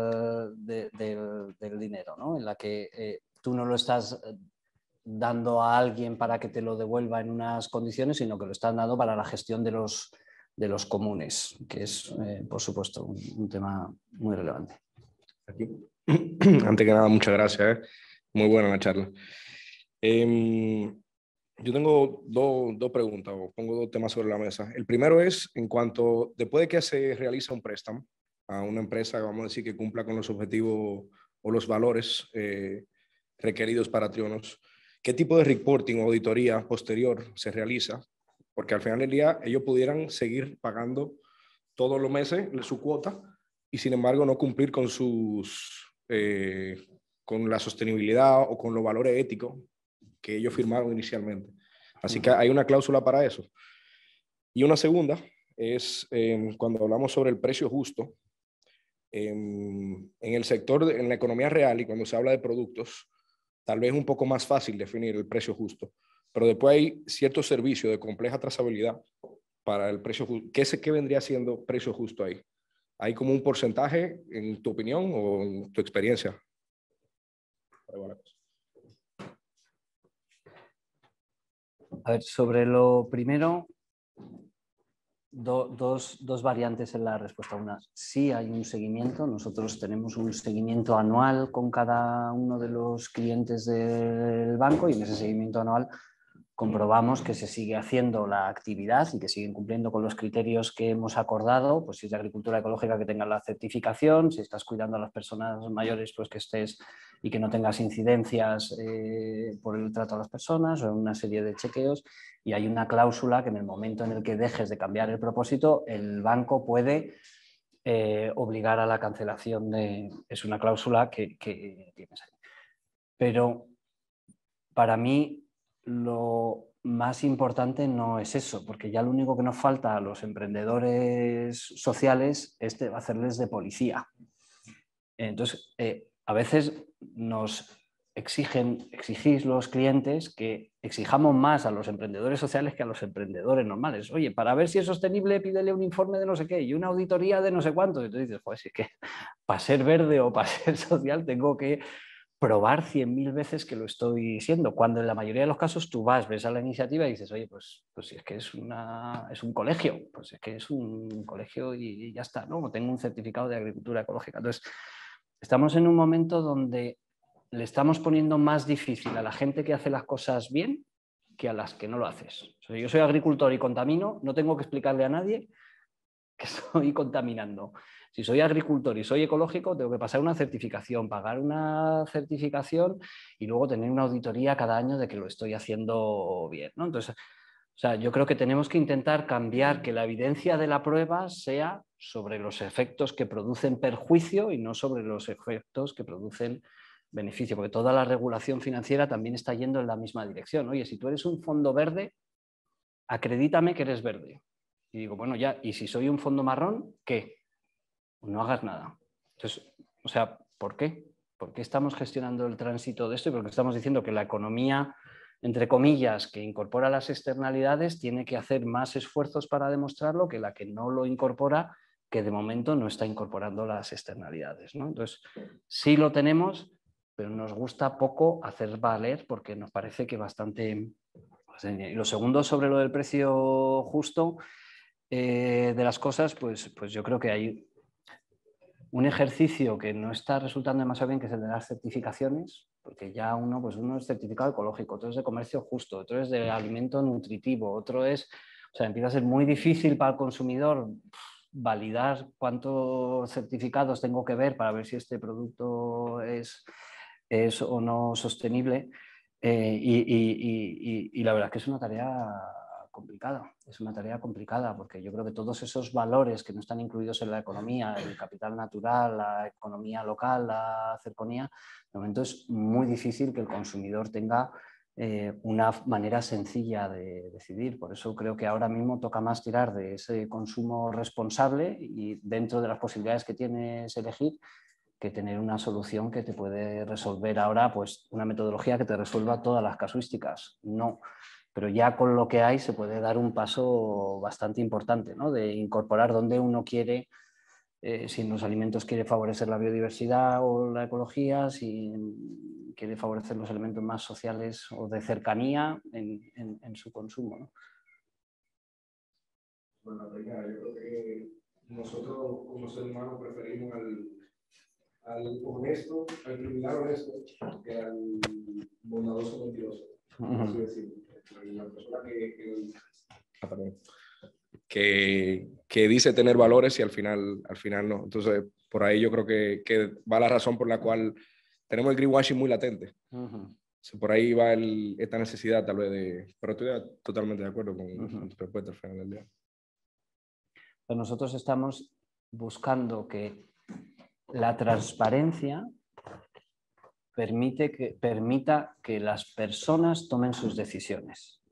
del dinero, ¿no? En la que tú no lo estás dando a alguien para que te lo devuelva en unas condiciones, sino que lo están dando para la gestión de los comunes, que es, por supuesto, un tema muy relevante. Aquí. Antes que nada, muchas gracias. Muy buena la charla. Yo tengo dos preguntas, o pongo 2 temas sobre la mesa. El primero es, en cuanto, después de que se realiza un préstamo a una empresa, vamos a decir, que cumpla con los objetivos o los valores requeridos para Triodos, ¿qué tipo de reporting o auditoría posterior se realiza? Porque al final del día ellos pudieran seguir pagando todos los meses su cuota y sin embargo no cumplir con con la sostenibilidad o con los valores éticos que ellos firmaron inicialmente. Así que hay una cláusula para eso. Y una segunda es cuando hablamos sobre el precio justo, en el sector, en la economía real y cuando se habla de productos, tal vez es un poco más fácil definir el precio justo, pero después hay ciertos servicios de compleja trazabilidad para el precio justo. ¿Qué vendría siendo precio justo ahí? ¿Hay como un porcentaje, en tu opinión o en tu experiencia? A ver, sobre lo primero, dos variantes en la respuesta. Una, sí hay un seguimiento. Nosotros tenemos un seguimiento anual con cada uno de los clientes del banco y en ese seguimiento anual comprobamos que se sigue haciendo la actividad y que siguen cumpliendo con los criterios que hemos acordado, pues si es de agricultura ecológica que tengas la certificación, si estás cuidando a las personas mayores pues que estés y que no tengas incidencias por el trato a las personas o una serie de chequeos, y hay una cláusula que en el momento en el que dejes de cambiar el propósito el banco puede obligar a la cancelación de... Es una cláusula que tienes ahí. Pero para mí lo más importante no es eso, porque ya lo único que nos falta a los emprendedores sociales es hacerles de policía. Entonces, a veces nos exigís los clientes que exijamos más a los emprendedores sociales que a los emprendedores normales. Oye, para ver si es sostenible, pídele un informe de no sé qué y una auditoría de no sé cuánto. Y tú dices, pues es que para ser verde o para ser social tengo que probar 100.000 veces que lo estoy siendo, cuando en la mayoría de los casos tú ves a la iniciativa y dices, oye, pues si es que es un colegio, pues es que es un colegio y ya está, ¿no? Tengo un certificado de agricultura ecológica. Entonces, estamos en un momento donde le estamos poniendo más difícil a la gente que hace las cosas bien que a las que no lo haces. O sea, yo soy agricultor y contamino, no tengo que explicarle a nadie que estoy contaminando. Si soy agricultor y soy ecológico, tengo que pasar una certificación, pagar una certificación y luego tener una auditoría cada año de que lo estoy haciendo bien, ¿no? Entonces, o sea, yo creo que tenemos que intentar cambiar que la evidencia de la prueba sea sobre los efectos que producen perjuicio y no sobre los efectos que producen beneficio, porque toda la regulación financiera también está yendo en la misma dirección. Oye, si tú eres un fondo verde, acredítame que eres verde. Y digo, bueno, ya, ¿y si soy un fondo marrón, qué? No hagas nada. Entonces, o sea, ¿por qué? ¿Por qué estamos gestionando el tránsito de esto? Y porque estamos diciendo que la economía, entre comillas, que incorpora las externalidades, tiene que hacer más esfuerzos para demostrarlo que la que no lo incorpora, que de momento no está incorporando las externalidades, ¿no? Entonces, sí lo tenemos, pero nos gusta poco hacer valer porque nos parece que bastante... Y lo segundo, sobre lo del precio justo de las cosas, pues yo creo que hay un ejercicio que no está resultando demasiado bien, que es el de las certificaciones, porque ya uno es certificado ecológico, otro es de comercio justo, otro es de alimento nutritivo, otro es, o sea, empieza a ser muy difícil para el consumidor validar cuántos certificados tengo que ver para ver si este producto es o no sostenible, y la verdad es que es una tarea complicada. Es una tarea complicada porque yo creo que todos esos valores que no están incluidos en la economía, el capital natural, la economía local, la cercanía, de momento es muy difícil que el consumidor tenga una manera sencilla de decidir. Por eso creo que ahora mismo toca más tirar de ese consumo responsable y dentro de las posibilidades que tienes elegir, que tener una solución que te puede resolver ahora, pues una metodología que te resuelva todas las casuísticas. No. Pero ya con lo que hay se puede dar un paso bastante importante, ¿no? De incorporar donde uno quiere, si en los alimentos quiere favorecer la biodiversidad o la ecología, si quiere favorecer los elementos más sociales o de cercanía en su consumo, ¿no? Bueno, yo creo que nosotros como seres humanos preferimos al honesto, al criminal honesto, que al bondadoso mentiroso, por así decirlo. La persona que dice tener valores y al final no. Entonces, por ahí yo creo que va la razón por la cual tenemos el greenwashing muy latente. Por ahí va esta necesidad tal vez de... Pero estoy totalmente de acuerdo con tu propuesta al final del día. Pues nosotros estamos buscando que la transparencia permita que las personas tomen sus decisiones.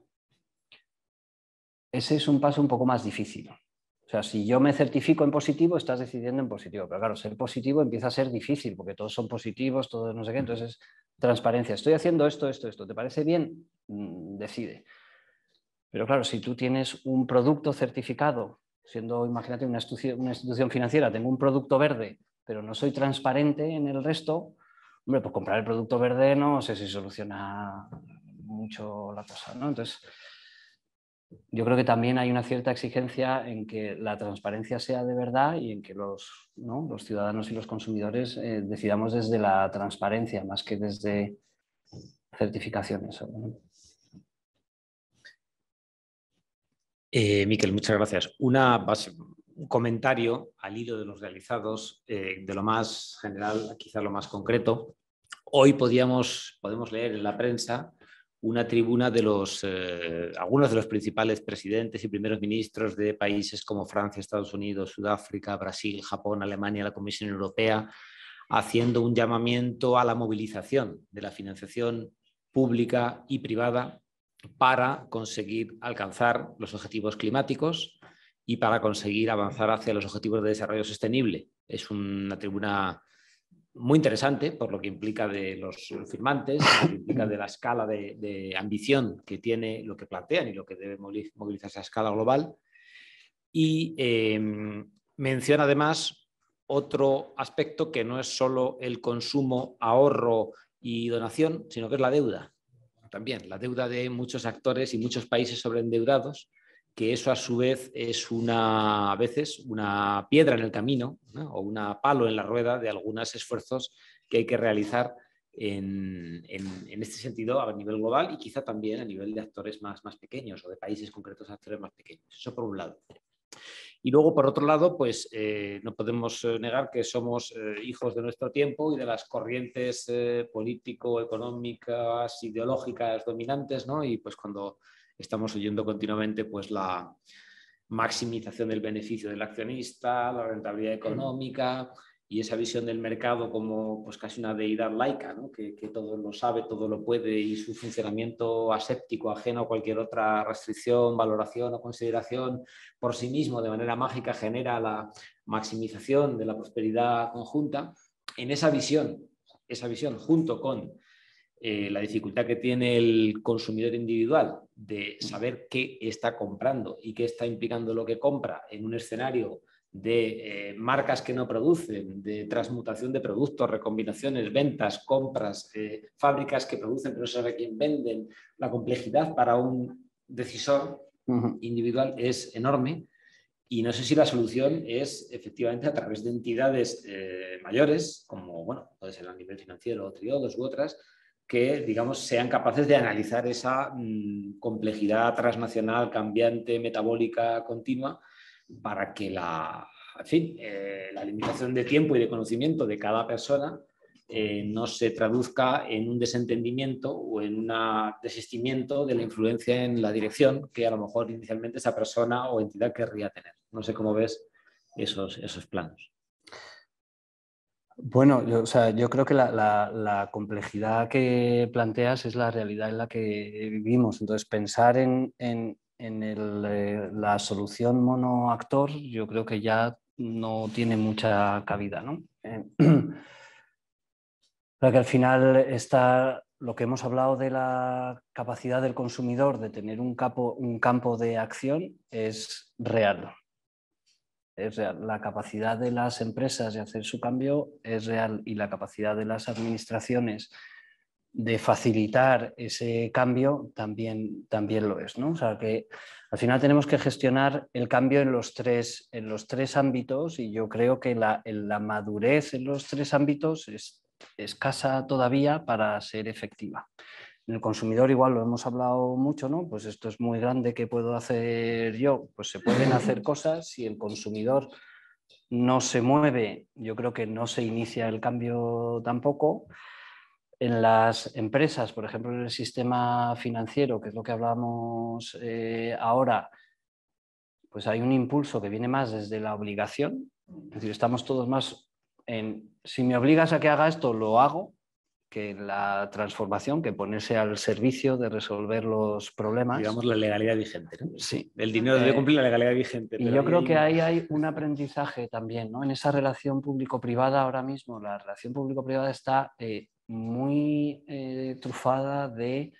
Ese es un paso un poco más difícil. O sea, si yo me certifico en positivo, estás decidiendo en positivo. Pero claro, ser positivo empieza a ser difícil porque todos son positivos, todos no sé qué. Entonces es transparencia. Estoy haciendo esto. ¿Te parece bien? Decide. Pero claro, si tú tienes un producto certificado, siendo, imagínate, una institución financiera, tengo un producto verde, pero no soy transparente en el resto, hombre, pues comprar el producto verde no sé si soluciona mucho la cosa, ¿no? Entonces, yo creo que también hay una cierta exigencia en que la transparencia sea de verdad y en que los ciudadanos y los consumidores decidamos desde la transparencia más que desde certificaciones, ¿no? Miquel, muchas gracias. Un comentario al hilo de los realizados, de lo más general, quizá lo más concreto. Hoy podemos leer en la prensa una tribuna de algunos de los principales presidentes y primeros ministros de países como Francia, Estados Unidos, Sudáfrica, Brasil, Japón, Alemania, la Comisión Europea, haciendo un llamamiento a la movilización de la financiación pública y privada para conseguir alcanzar los objetivos climáticos y para conseguir avanzar hacia los objetivos de desarrollo sostenible. Es una tribuna muy interesante por lo que implica de los firmantes, lo que implica de la escala de ambición que tiene lo que plantean y lo que debe movilizarse a escala global. Y menciona además otro aspecto que no es solo el consumo, ahorro y donación, sino que es la deuda. También la deuda de muchos actores y muchos países sobreendeudados, que eso a su vez es a veces una piedra en el camino, ¿no? O una palo en la rueda de algunos esfuerzos que hay que realizar en este sentido a nivel global y quizá también a nivel de actores más pequeños o de países concretos, actores más pequeños. Eso por un lado. Y luego, por otro lado, pues no podemos negar que somos hijos de nuestro tiempo y de las corrientes político-económicas, ideológicas dominantes, ¿no? Y pues cuando estamos oyendo continuamente pues la maximización del beneficio del accionista, la rentabilidad económica y esa visión del mercado como pues casi una deidad laica, ¿no? que todo lo sabe, todo lo puede y su funcionamiento aséptico, ajeno a cualquier otra restricción, valoración o consideración por sí mismo de manera mágica genera la maximización de la prosperidad conjunta. En esa visión junto con la dificultad que tiene el consumidor individual de saber qué está comprando y qué está implicando lo que compra en un escenario de marcas que no producen, de transmutación de productos, recombinaciones, ventas, compras, fábricas que producen pero no sabe quién venden. La complejidad para un decisor individual es enorme y no sé si la solución es efectivamente a través de entidades mayores, como bueno, puede ser a nivel financiero, triodos u otras, que digamos sean capaces de analizar esa complejidad transnacional, cambiante, metabólica, continua, para que la limitación de tiempo y de conocimiento de cada persona no se traduzca en un desentendimiento o en un desistimiento de la influencia en la dirección que a lo mejor inicialmente esa persona o entidad querría tener. No sé cómo ves esos planos. Bueno, yo creo que la complejidad que planteas es la realidad en la que vivimos. Entonces, pensar en la solución monoactor, yo creo que ya no tiene mucha cabida, ¿no? Porque al final está lo que hemos hablado de la capacidad del consumidor de tener un campo de acción es real. Es real. La capacidad de las empresas de hacer su cambio es real y la capacidad de las administraciones de facilitar ese cambio también lo es, ¿no? O sea que al final tenemos que gestionar el cambio en los tres ámbitos y yo creo que la madurez en los tres ámbitos es escasa todavía para ser efectiva. En el consumidor igual lo hemos hablado mucho, ¿no? Pues esto es muy grande, ¿qué puedo hacer yo? Pues se pueden hacer cosas. Si el consumidor no se mueve, yo creo que no se inicia el cambio tampoco. En las empresas, por ejemplo, en el sistema financiero, que es lo que hablamos ahora, pues hay un impulso que viene más desde la obligación. Es decir, estamos todos más en, si me obligas a que haga esto, lo hago, que la transformación, que ponerse al servicio de resolver los problemas. Digamos la legalidad vigente, ¿no? Sí. El dinero debe cumplir la legalidad vigente. Y yo creo que ahí hay un aprendizaje también, ¿no? En esa relación público-privada ahora mismo, la relación público-privada está muy trufada de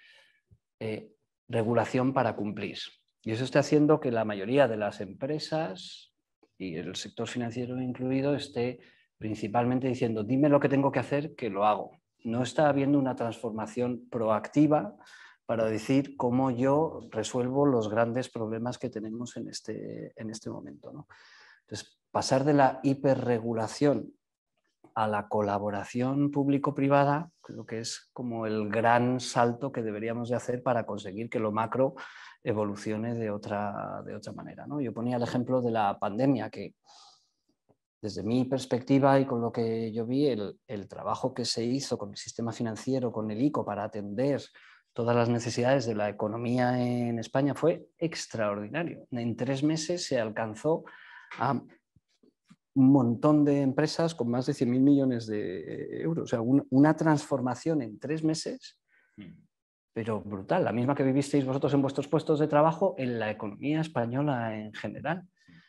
regulación para cumplir. Y eso está haciendo que la mayoría de las empresas, y el sector financiero incluido, esté principalmente diciendo, dime lo que tengo que hacer, que lo hago. No está habiendo una transformación proactiva para decir cómo yo resuelvo los grandes problemas que tenemos en este momento, ¿no? Entonces, pasar de la hiperregulación a la colaboración público-privada creo que es como el gran salto que deberíamos de hacer para conseguir que lo macro evolucione de otra manera, ¿no? Yo ponía el ejemplo de la pandemia, que desde mi perspectiva y con lo que yo vi, el trabajo que se hizo con el sistema financiero, con el ICO, para atender todas las necesidades de la economía en España fue extraordinario. En 3 meses se alcanzó a un montón de empresas con más de 100.000 millones de euros. O sea, una transformación en 3 meses, pero brutal. La misma que vivisteis vosotros en vuestros puestos de trabajo en la economía española en general.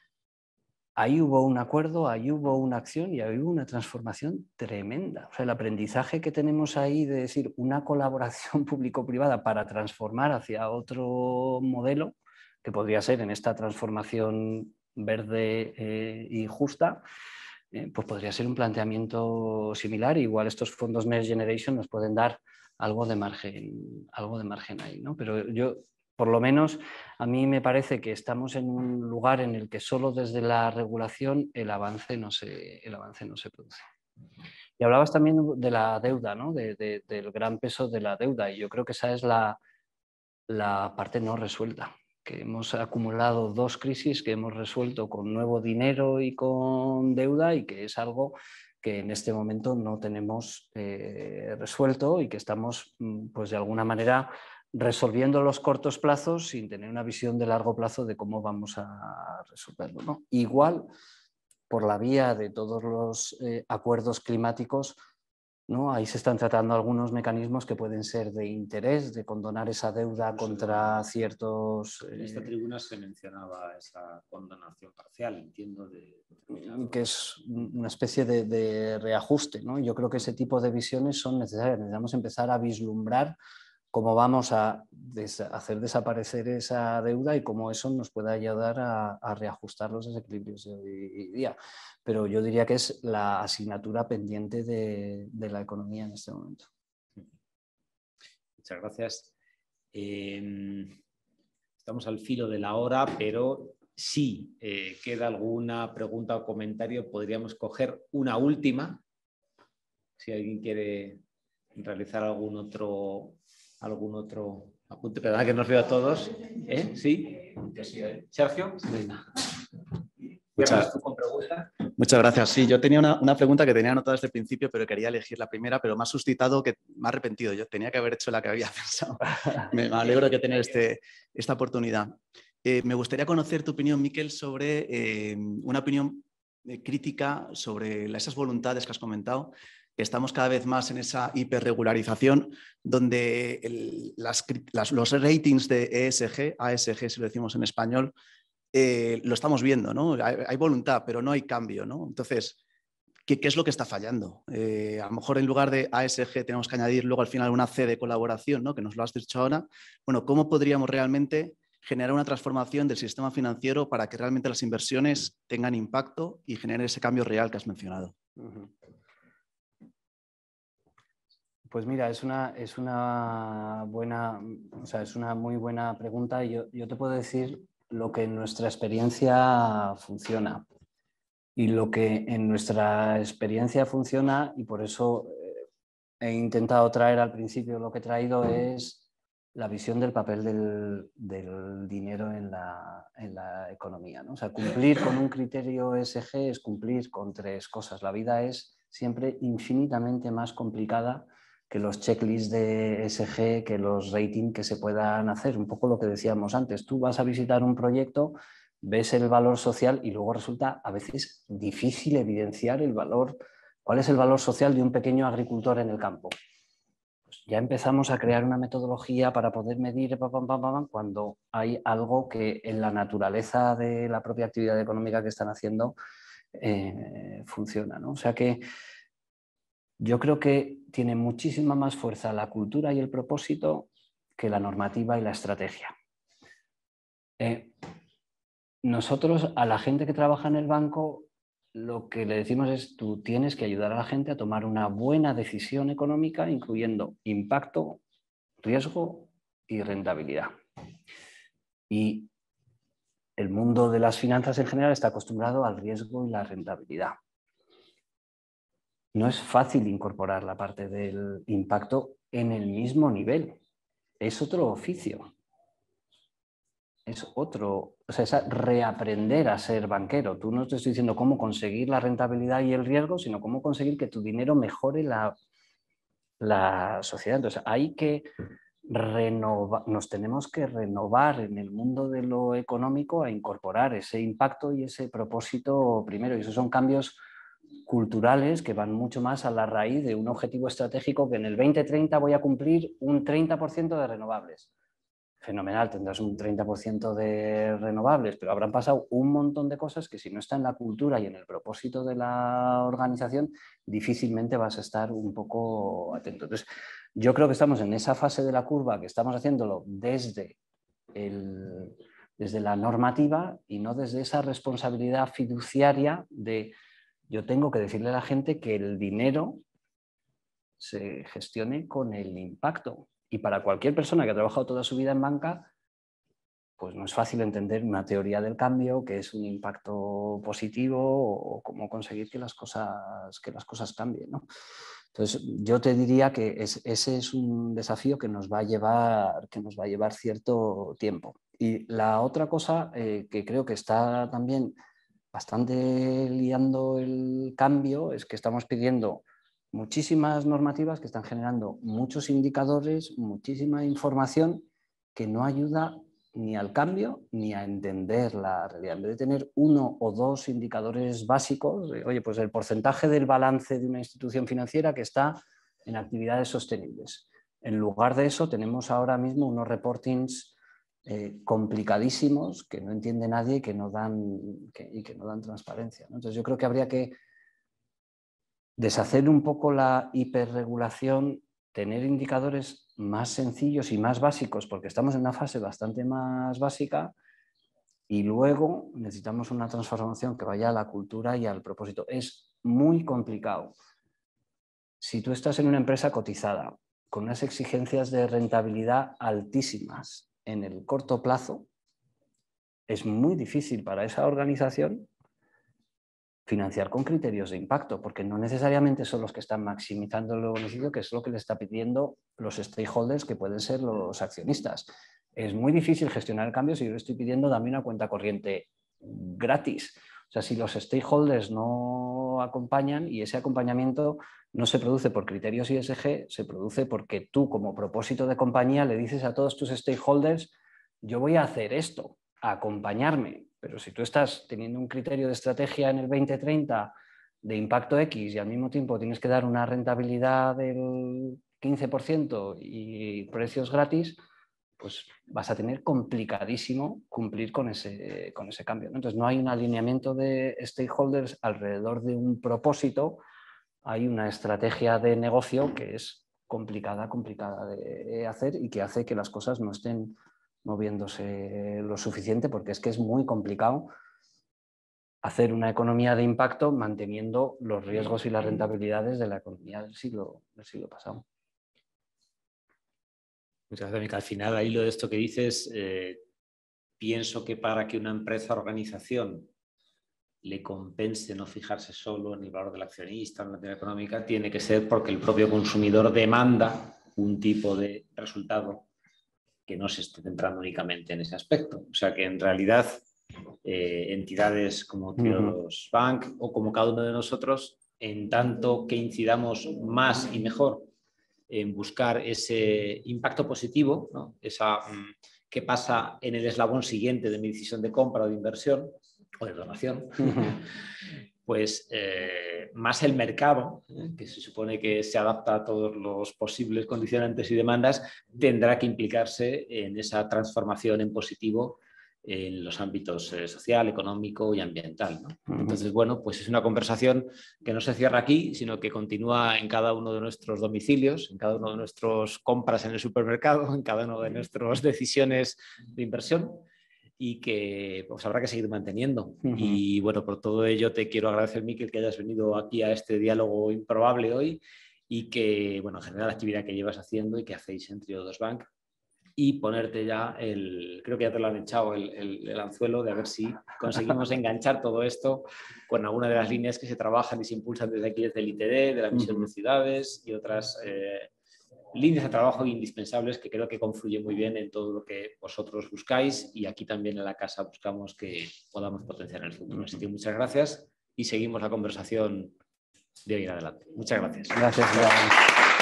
Ahí hubo un acuerdo, ahí hubo una acción y ahí hubo una transformación tremenda. O sea, el aprendizaje que tenemos ahí de decir una colaboración público-privada para transformar hacia otro modelo, que podría ser en esta transformación verde y justa, pues podría ser un planteamiento similar. Igual estos fondos Next Generation nos pueden dar algo de margen ahí, ¿no? Pero yo, por lo menos, a mí me parece que estamos en un lugar en el que solo desde la regulación el avance no se produce. Y hablabas también de la deuda, ¿no? Del gran peso de la deuda, y yo creo que esa es la parte no resuelta, que hemos acumulado 2 crisis que hemos resuelto con nuevo dinero y con deuda, y que es algo que en este momento no tenemos resuelto y que estamos, pues de alguna manera, resolviendo los cortos plazos sin tener una visión de largo plazo de cómo vamos a resolverlo, ¿no? Igual, por la vía de todos los acuerdos climáticos, ¿no? Ahí se están tratando algunos mecanismos que pueden ser de interés, de condonar esa deuda contra ciertos... En esta tribuna se mencionaba esa condonación parcial, entiendo, que es una especie de reajuste, ¿no? Yo creo que ese tipo de visiones son necesarias. Necesitamos empezar a vislumbrar cómo vamos a hacer desaparecer esa deuda y cómo eso nos puede ayudar a reajustar los desequilibrios de hoy día. Pero yo diría que es la asignatura pendiente de la economía en este momento. Muchas gracias. Estamos al filo de la hora, pero si queda alguna pregunta o comentario, podríamos coger una última. Si alguien quiere realizar algún otro apunte. Perdona que nos veo a todos. ¿Sí? Sergio. Muchas gracias. Sí, yo tenía una pregunta que tenía anotada desde el principio, pero quería elegir la primera, pero me ha suscitado que me ha arrepentido. Yo tenía que haber hecho la que había pensado. Me alegro de tener esta oportunidad. Me gustaría conocer tu opinión, Miquel, sobre una opinión crítica sobre esas voluntades que has comentado, que estamos cada vez más en esa hiperregularización, donde los ratings de ESG, ASG si lo decimos en español, lo estamos viendo, ¿no? Hay voluntad, pero no hay cambio, ¿no? Entonces, ¿qué es lo que está fallando? A lo mejor en lugar de ASG tenemos que añadir luego al final una C de colaboración, ¿no? Que nos lo has dicho ahora. Bueno, ¿cómo podríamos realmente generar una transformación del sistema financiero para que realmente las inversiones tengan impacto y generen ese cambio real que has mencionado? Pues mira, es una muy buena pregunta, y yo te puedo decir lo que en nuestra experiencia funciona. Y lo que en nuestra experiencia funciona, y por eso he intentado traer al principio lo que he traído, es la visión del papel del dinero en la economía, ¿no? O sea, cumplir con un criterio ESG es cumplir con 3 cosas. La vida es siempre infinitamente más complicada que los checklists de ESG, que los ratings que se puedan hacer. Un poco lo que decíamos antes. Tú vas a visitar un proyecto, ves el valor social y luego resulta a veces difícil evidenciar el valor. ¿Cuál es el valor social de un pequeño agricultor en el campo? Pues ya empezamos a crear una metodología para poder medir cuando hay algo que en la naturaleza de la propia actividad económica que están haciendo funciona, ¿no? O sea que Yo creo que tiene muchísima más fuerza la cultura y el propósito que la normativa y la estrategia. Nosotros, a la gente que trabaja en el banco, lo que le decimos es: tú tienes que ayudar a la gente a tomar una buena decisión económica, incluyendo impacto, riesgo y rentabilidad. Y el mundo de las finanzas en general está acostumbrado al riesgo y la rentabilidad. No es fácil incorporar la parte del impacto en el mismo nivel. Es otro oficio. Es otro, o sea, es reaprender a ser banquero. Tú no te estoy diciendo cómo conseguir la rentabilidad y el riesgo, sino cómo conseguir que tu dinero mejore la sociedad. Entonces, hay que renovar, nos tenemos que renovar en el mundo de lo económico a incorporar ese impacto y ese propósito primero. Y esos son cambios culturales que van mucho más a la raíz de un objetivo estratégico que en el 2030 voy a cumplir un 30% de renovables. Fenomenal, tendrás un 30% de renovables, pero habrán pasado un montón de cosas que, si no está en la cultura y en el propósito de la organización, difícilmente vas a estar un poco atento. Entonces, yo creo que estamos en esa fase de la curva que estamos haciéndolo desde la normativa y no desde esa responsabilidad fiduciaria de: yo tengo que decirle a la gente que el dinero se gestione con el impacto. Y para cualquier persona que ha trabajado toda su vida en banca, pues no es fácil entender una teoría del cambio, que es un impacto positivo, o cómo conseguir que las cosas cambien, ¿no? Entonces, yo te diría que ese es un desafío que nos va a llevar cierto tiempo. Y la otra cosa que creo que está también bastante liando el cambio es que estamos pidiendo muchísimas normativas que están generando muchos indicadores, muchísima información que no ayuda ni al cambio ni a entender la realidad. En vez de tener 1 o 2 indicadores básicos, oye, pues el porcentaje del balance de una institución financiera que está en actividades sostenibles. En lugar de eso, tenemos ahora mismo unos reportings complicadísimos que no entiende nadie y que no dan transparencia, ¿no? Entonces, yo creo que habría que deshacer un poco la hiperregulación, tener indicadores más sencillos y más básicos, porque estamos en una fase bastante más básica, y luego necesitamos una transformación que vaya a la cultura y al propósito. Es muy complicado. Si tú estás en una empresa cotizada con unas exigencias de rentabilidad altísimas en el corto plazo, es muy difícil para esa organización financiar con criterios de impacto, porque no necesariamente son los que están maximizando el beneficio, que es lo que le está pidiendo los stakeholders, que pueden ser los accionistas. Es muy difícil gestionar el cambio si yo le estoy pidiendo: dame una cuenta corriente gratis. O sea, si los stakeholders no acompañan, y ese acompañamiento no se produce por criterios ESG, se produce porque tú, como propósito de compañía, le dices a todos tus stakeholders: yo voy a hacer esto, a acompañarme. Pero si tú estás teniendo un criterio de estrategia en el 2030 de impacto X y al mismo tiempo tienes que dar una rentabilidad del 15% y precios gratis, pues vas a tener complicadísimo cumplir con ese cambio, ¿no? Entonces, no hay un alineamiento de stakeholders alrededor de un propósito, hay una estrategia de negocio que es complicada de hacer, y que hace que las cosas no estén moviéndose lo suficiente, porque es que es muy complicado hacer una economía de impacto manteniendo los riesgos y las rentabilidades de la economía del siglo pasado. Muchas gracias, Mica. Al final, ahí lo de esto que dices, pienso que para que una empresa o organización le compense no fijarse solo en el valor del accionista, en la teoría económica, tiene que ser porque el propio consumidor demanda un tipo de resultado que no se esté centrando únicamente en ese aspecto. O sea que, en realidad, entidades como Triodos Bank o como cada uno de nosotros, en tanto que incidamos más y mejor en buscar ese impacto positivo, ¿no? ¿Qué pasa en el eslabón siguiente de mi decisión de compra o de inversión o de donación? Pues más el mercado, que se supone que se adapta a todos los posibles condicionantes y demandas, tendrá que implicarse en esa transformación en positivo en los ámbitos social, económico y ambiental, ¿no? Entonces, bueno, pues es una conversación que no se cierra aquí, sino que continúa en cada uno de nuestros domicilios, en cada uno de nuestras compras en el supermercado, en cada una de nuestras decisiones de inversión, y que pues habrá que seguir manteniendo. Y bueno, por todo ello te quiero agradecer, Miquel, que hayas venido aquí a este diálogo improbable hoy, y que, bueno, en general la actividad que llevas haciendo y que hacéis en Triodos Bank, y ponerte ya creo que ya te lo han echado el anzuelo de a ver si conseguimos enganchar todo esto con alguna de las líneas que se trabajan y se impulsan desde aquí, desde el ITD, de la misión de ciudades y otras líneas de trabajo indispensables que creo que confluyen muy bien en todo lo que vosotros buscáis, y aquí también en la casa buscamos que podamos potenciar en el futuro. Así que muchas gracias y seguimos la conversación de hoy en adelante. Muchas gracias. Gracias.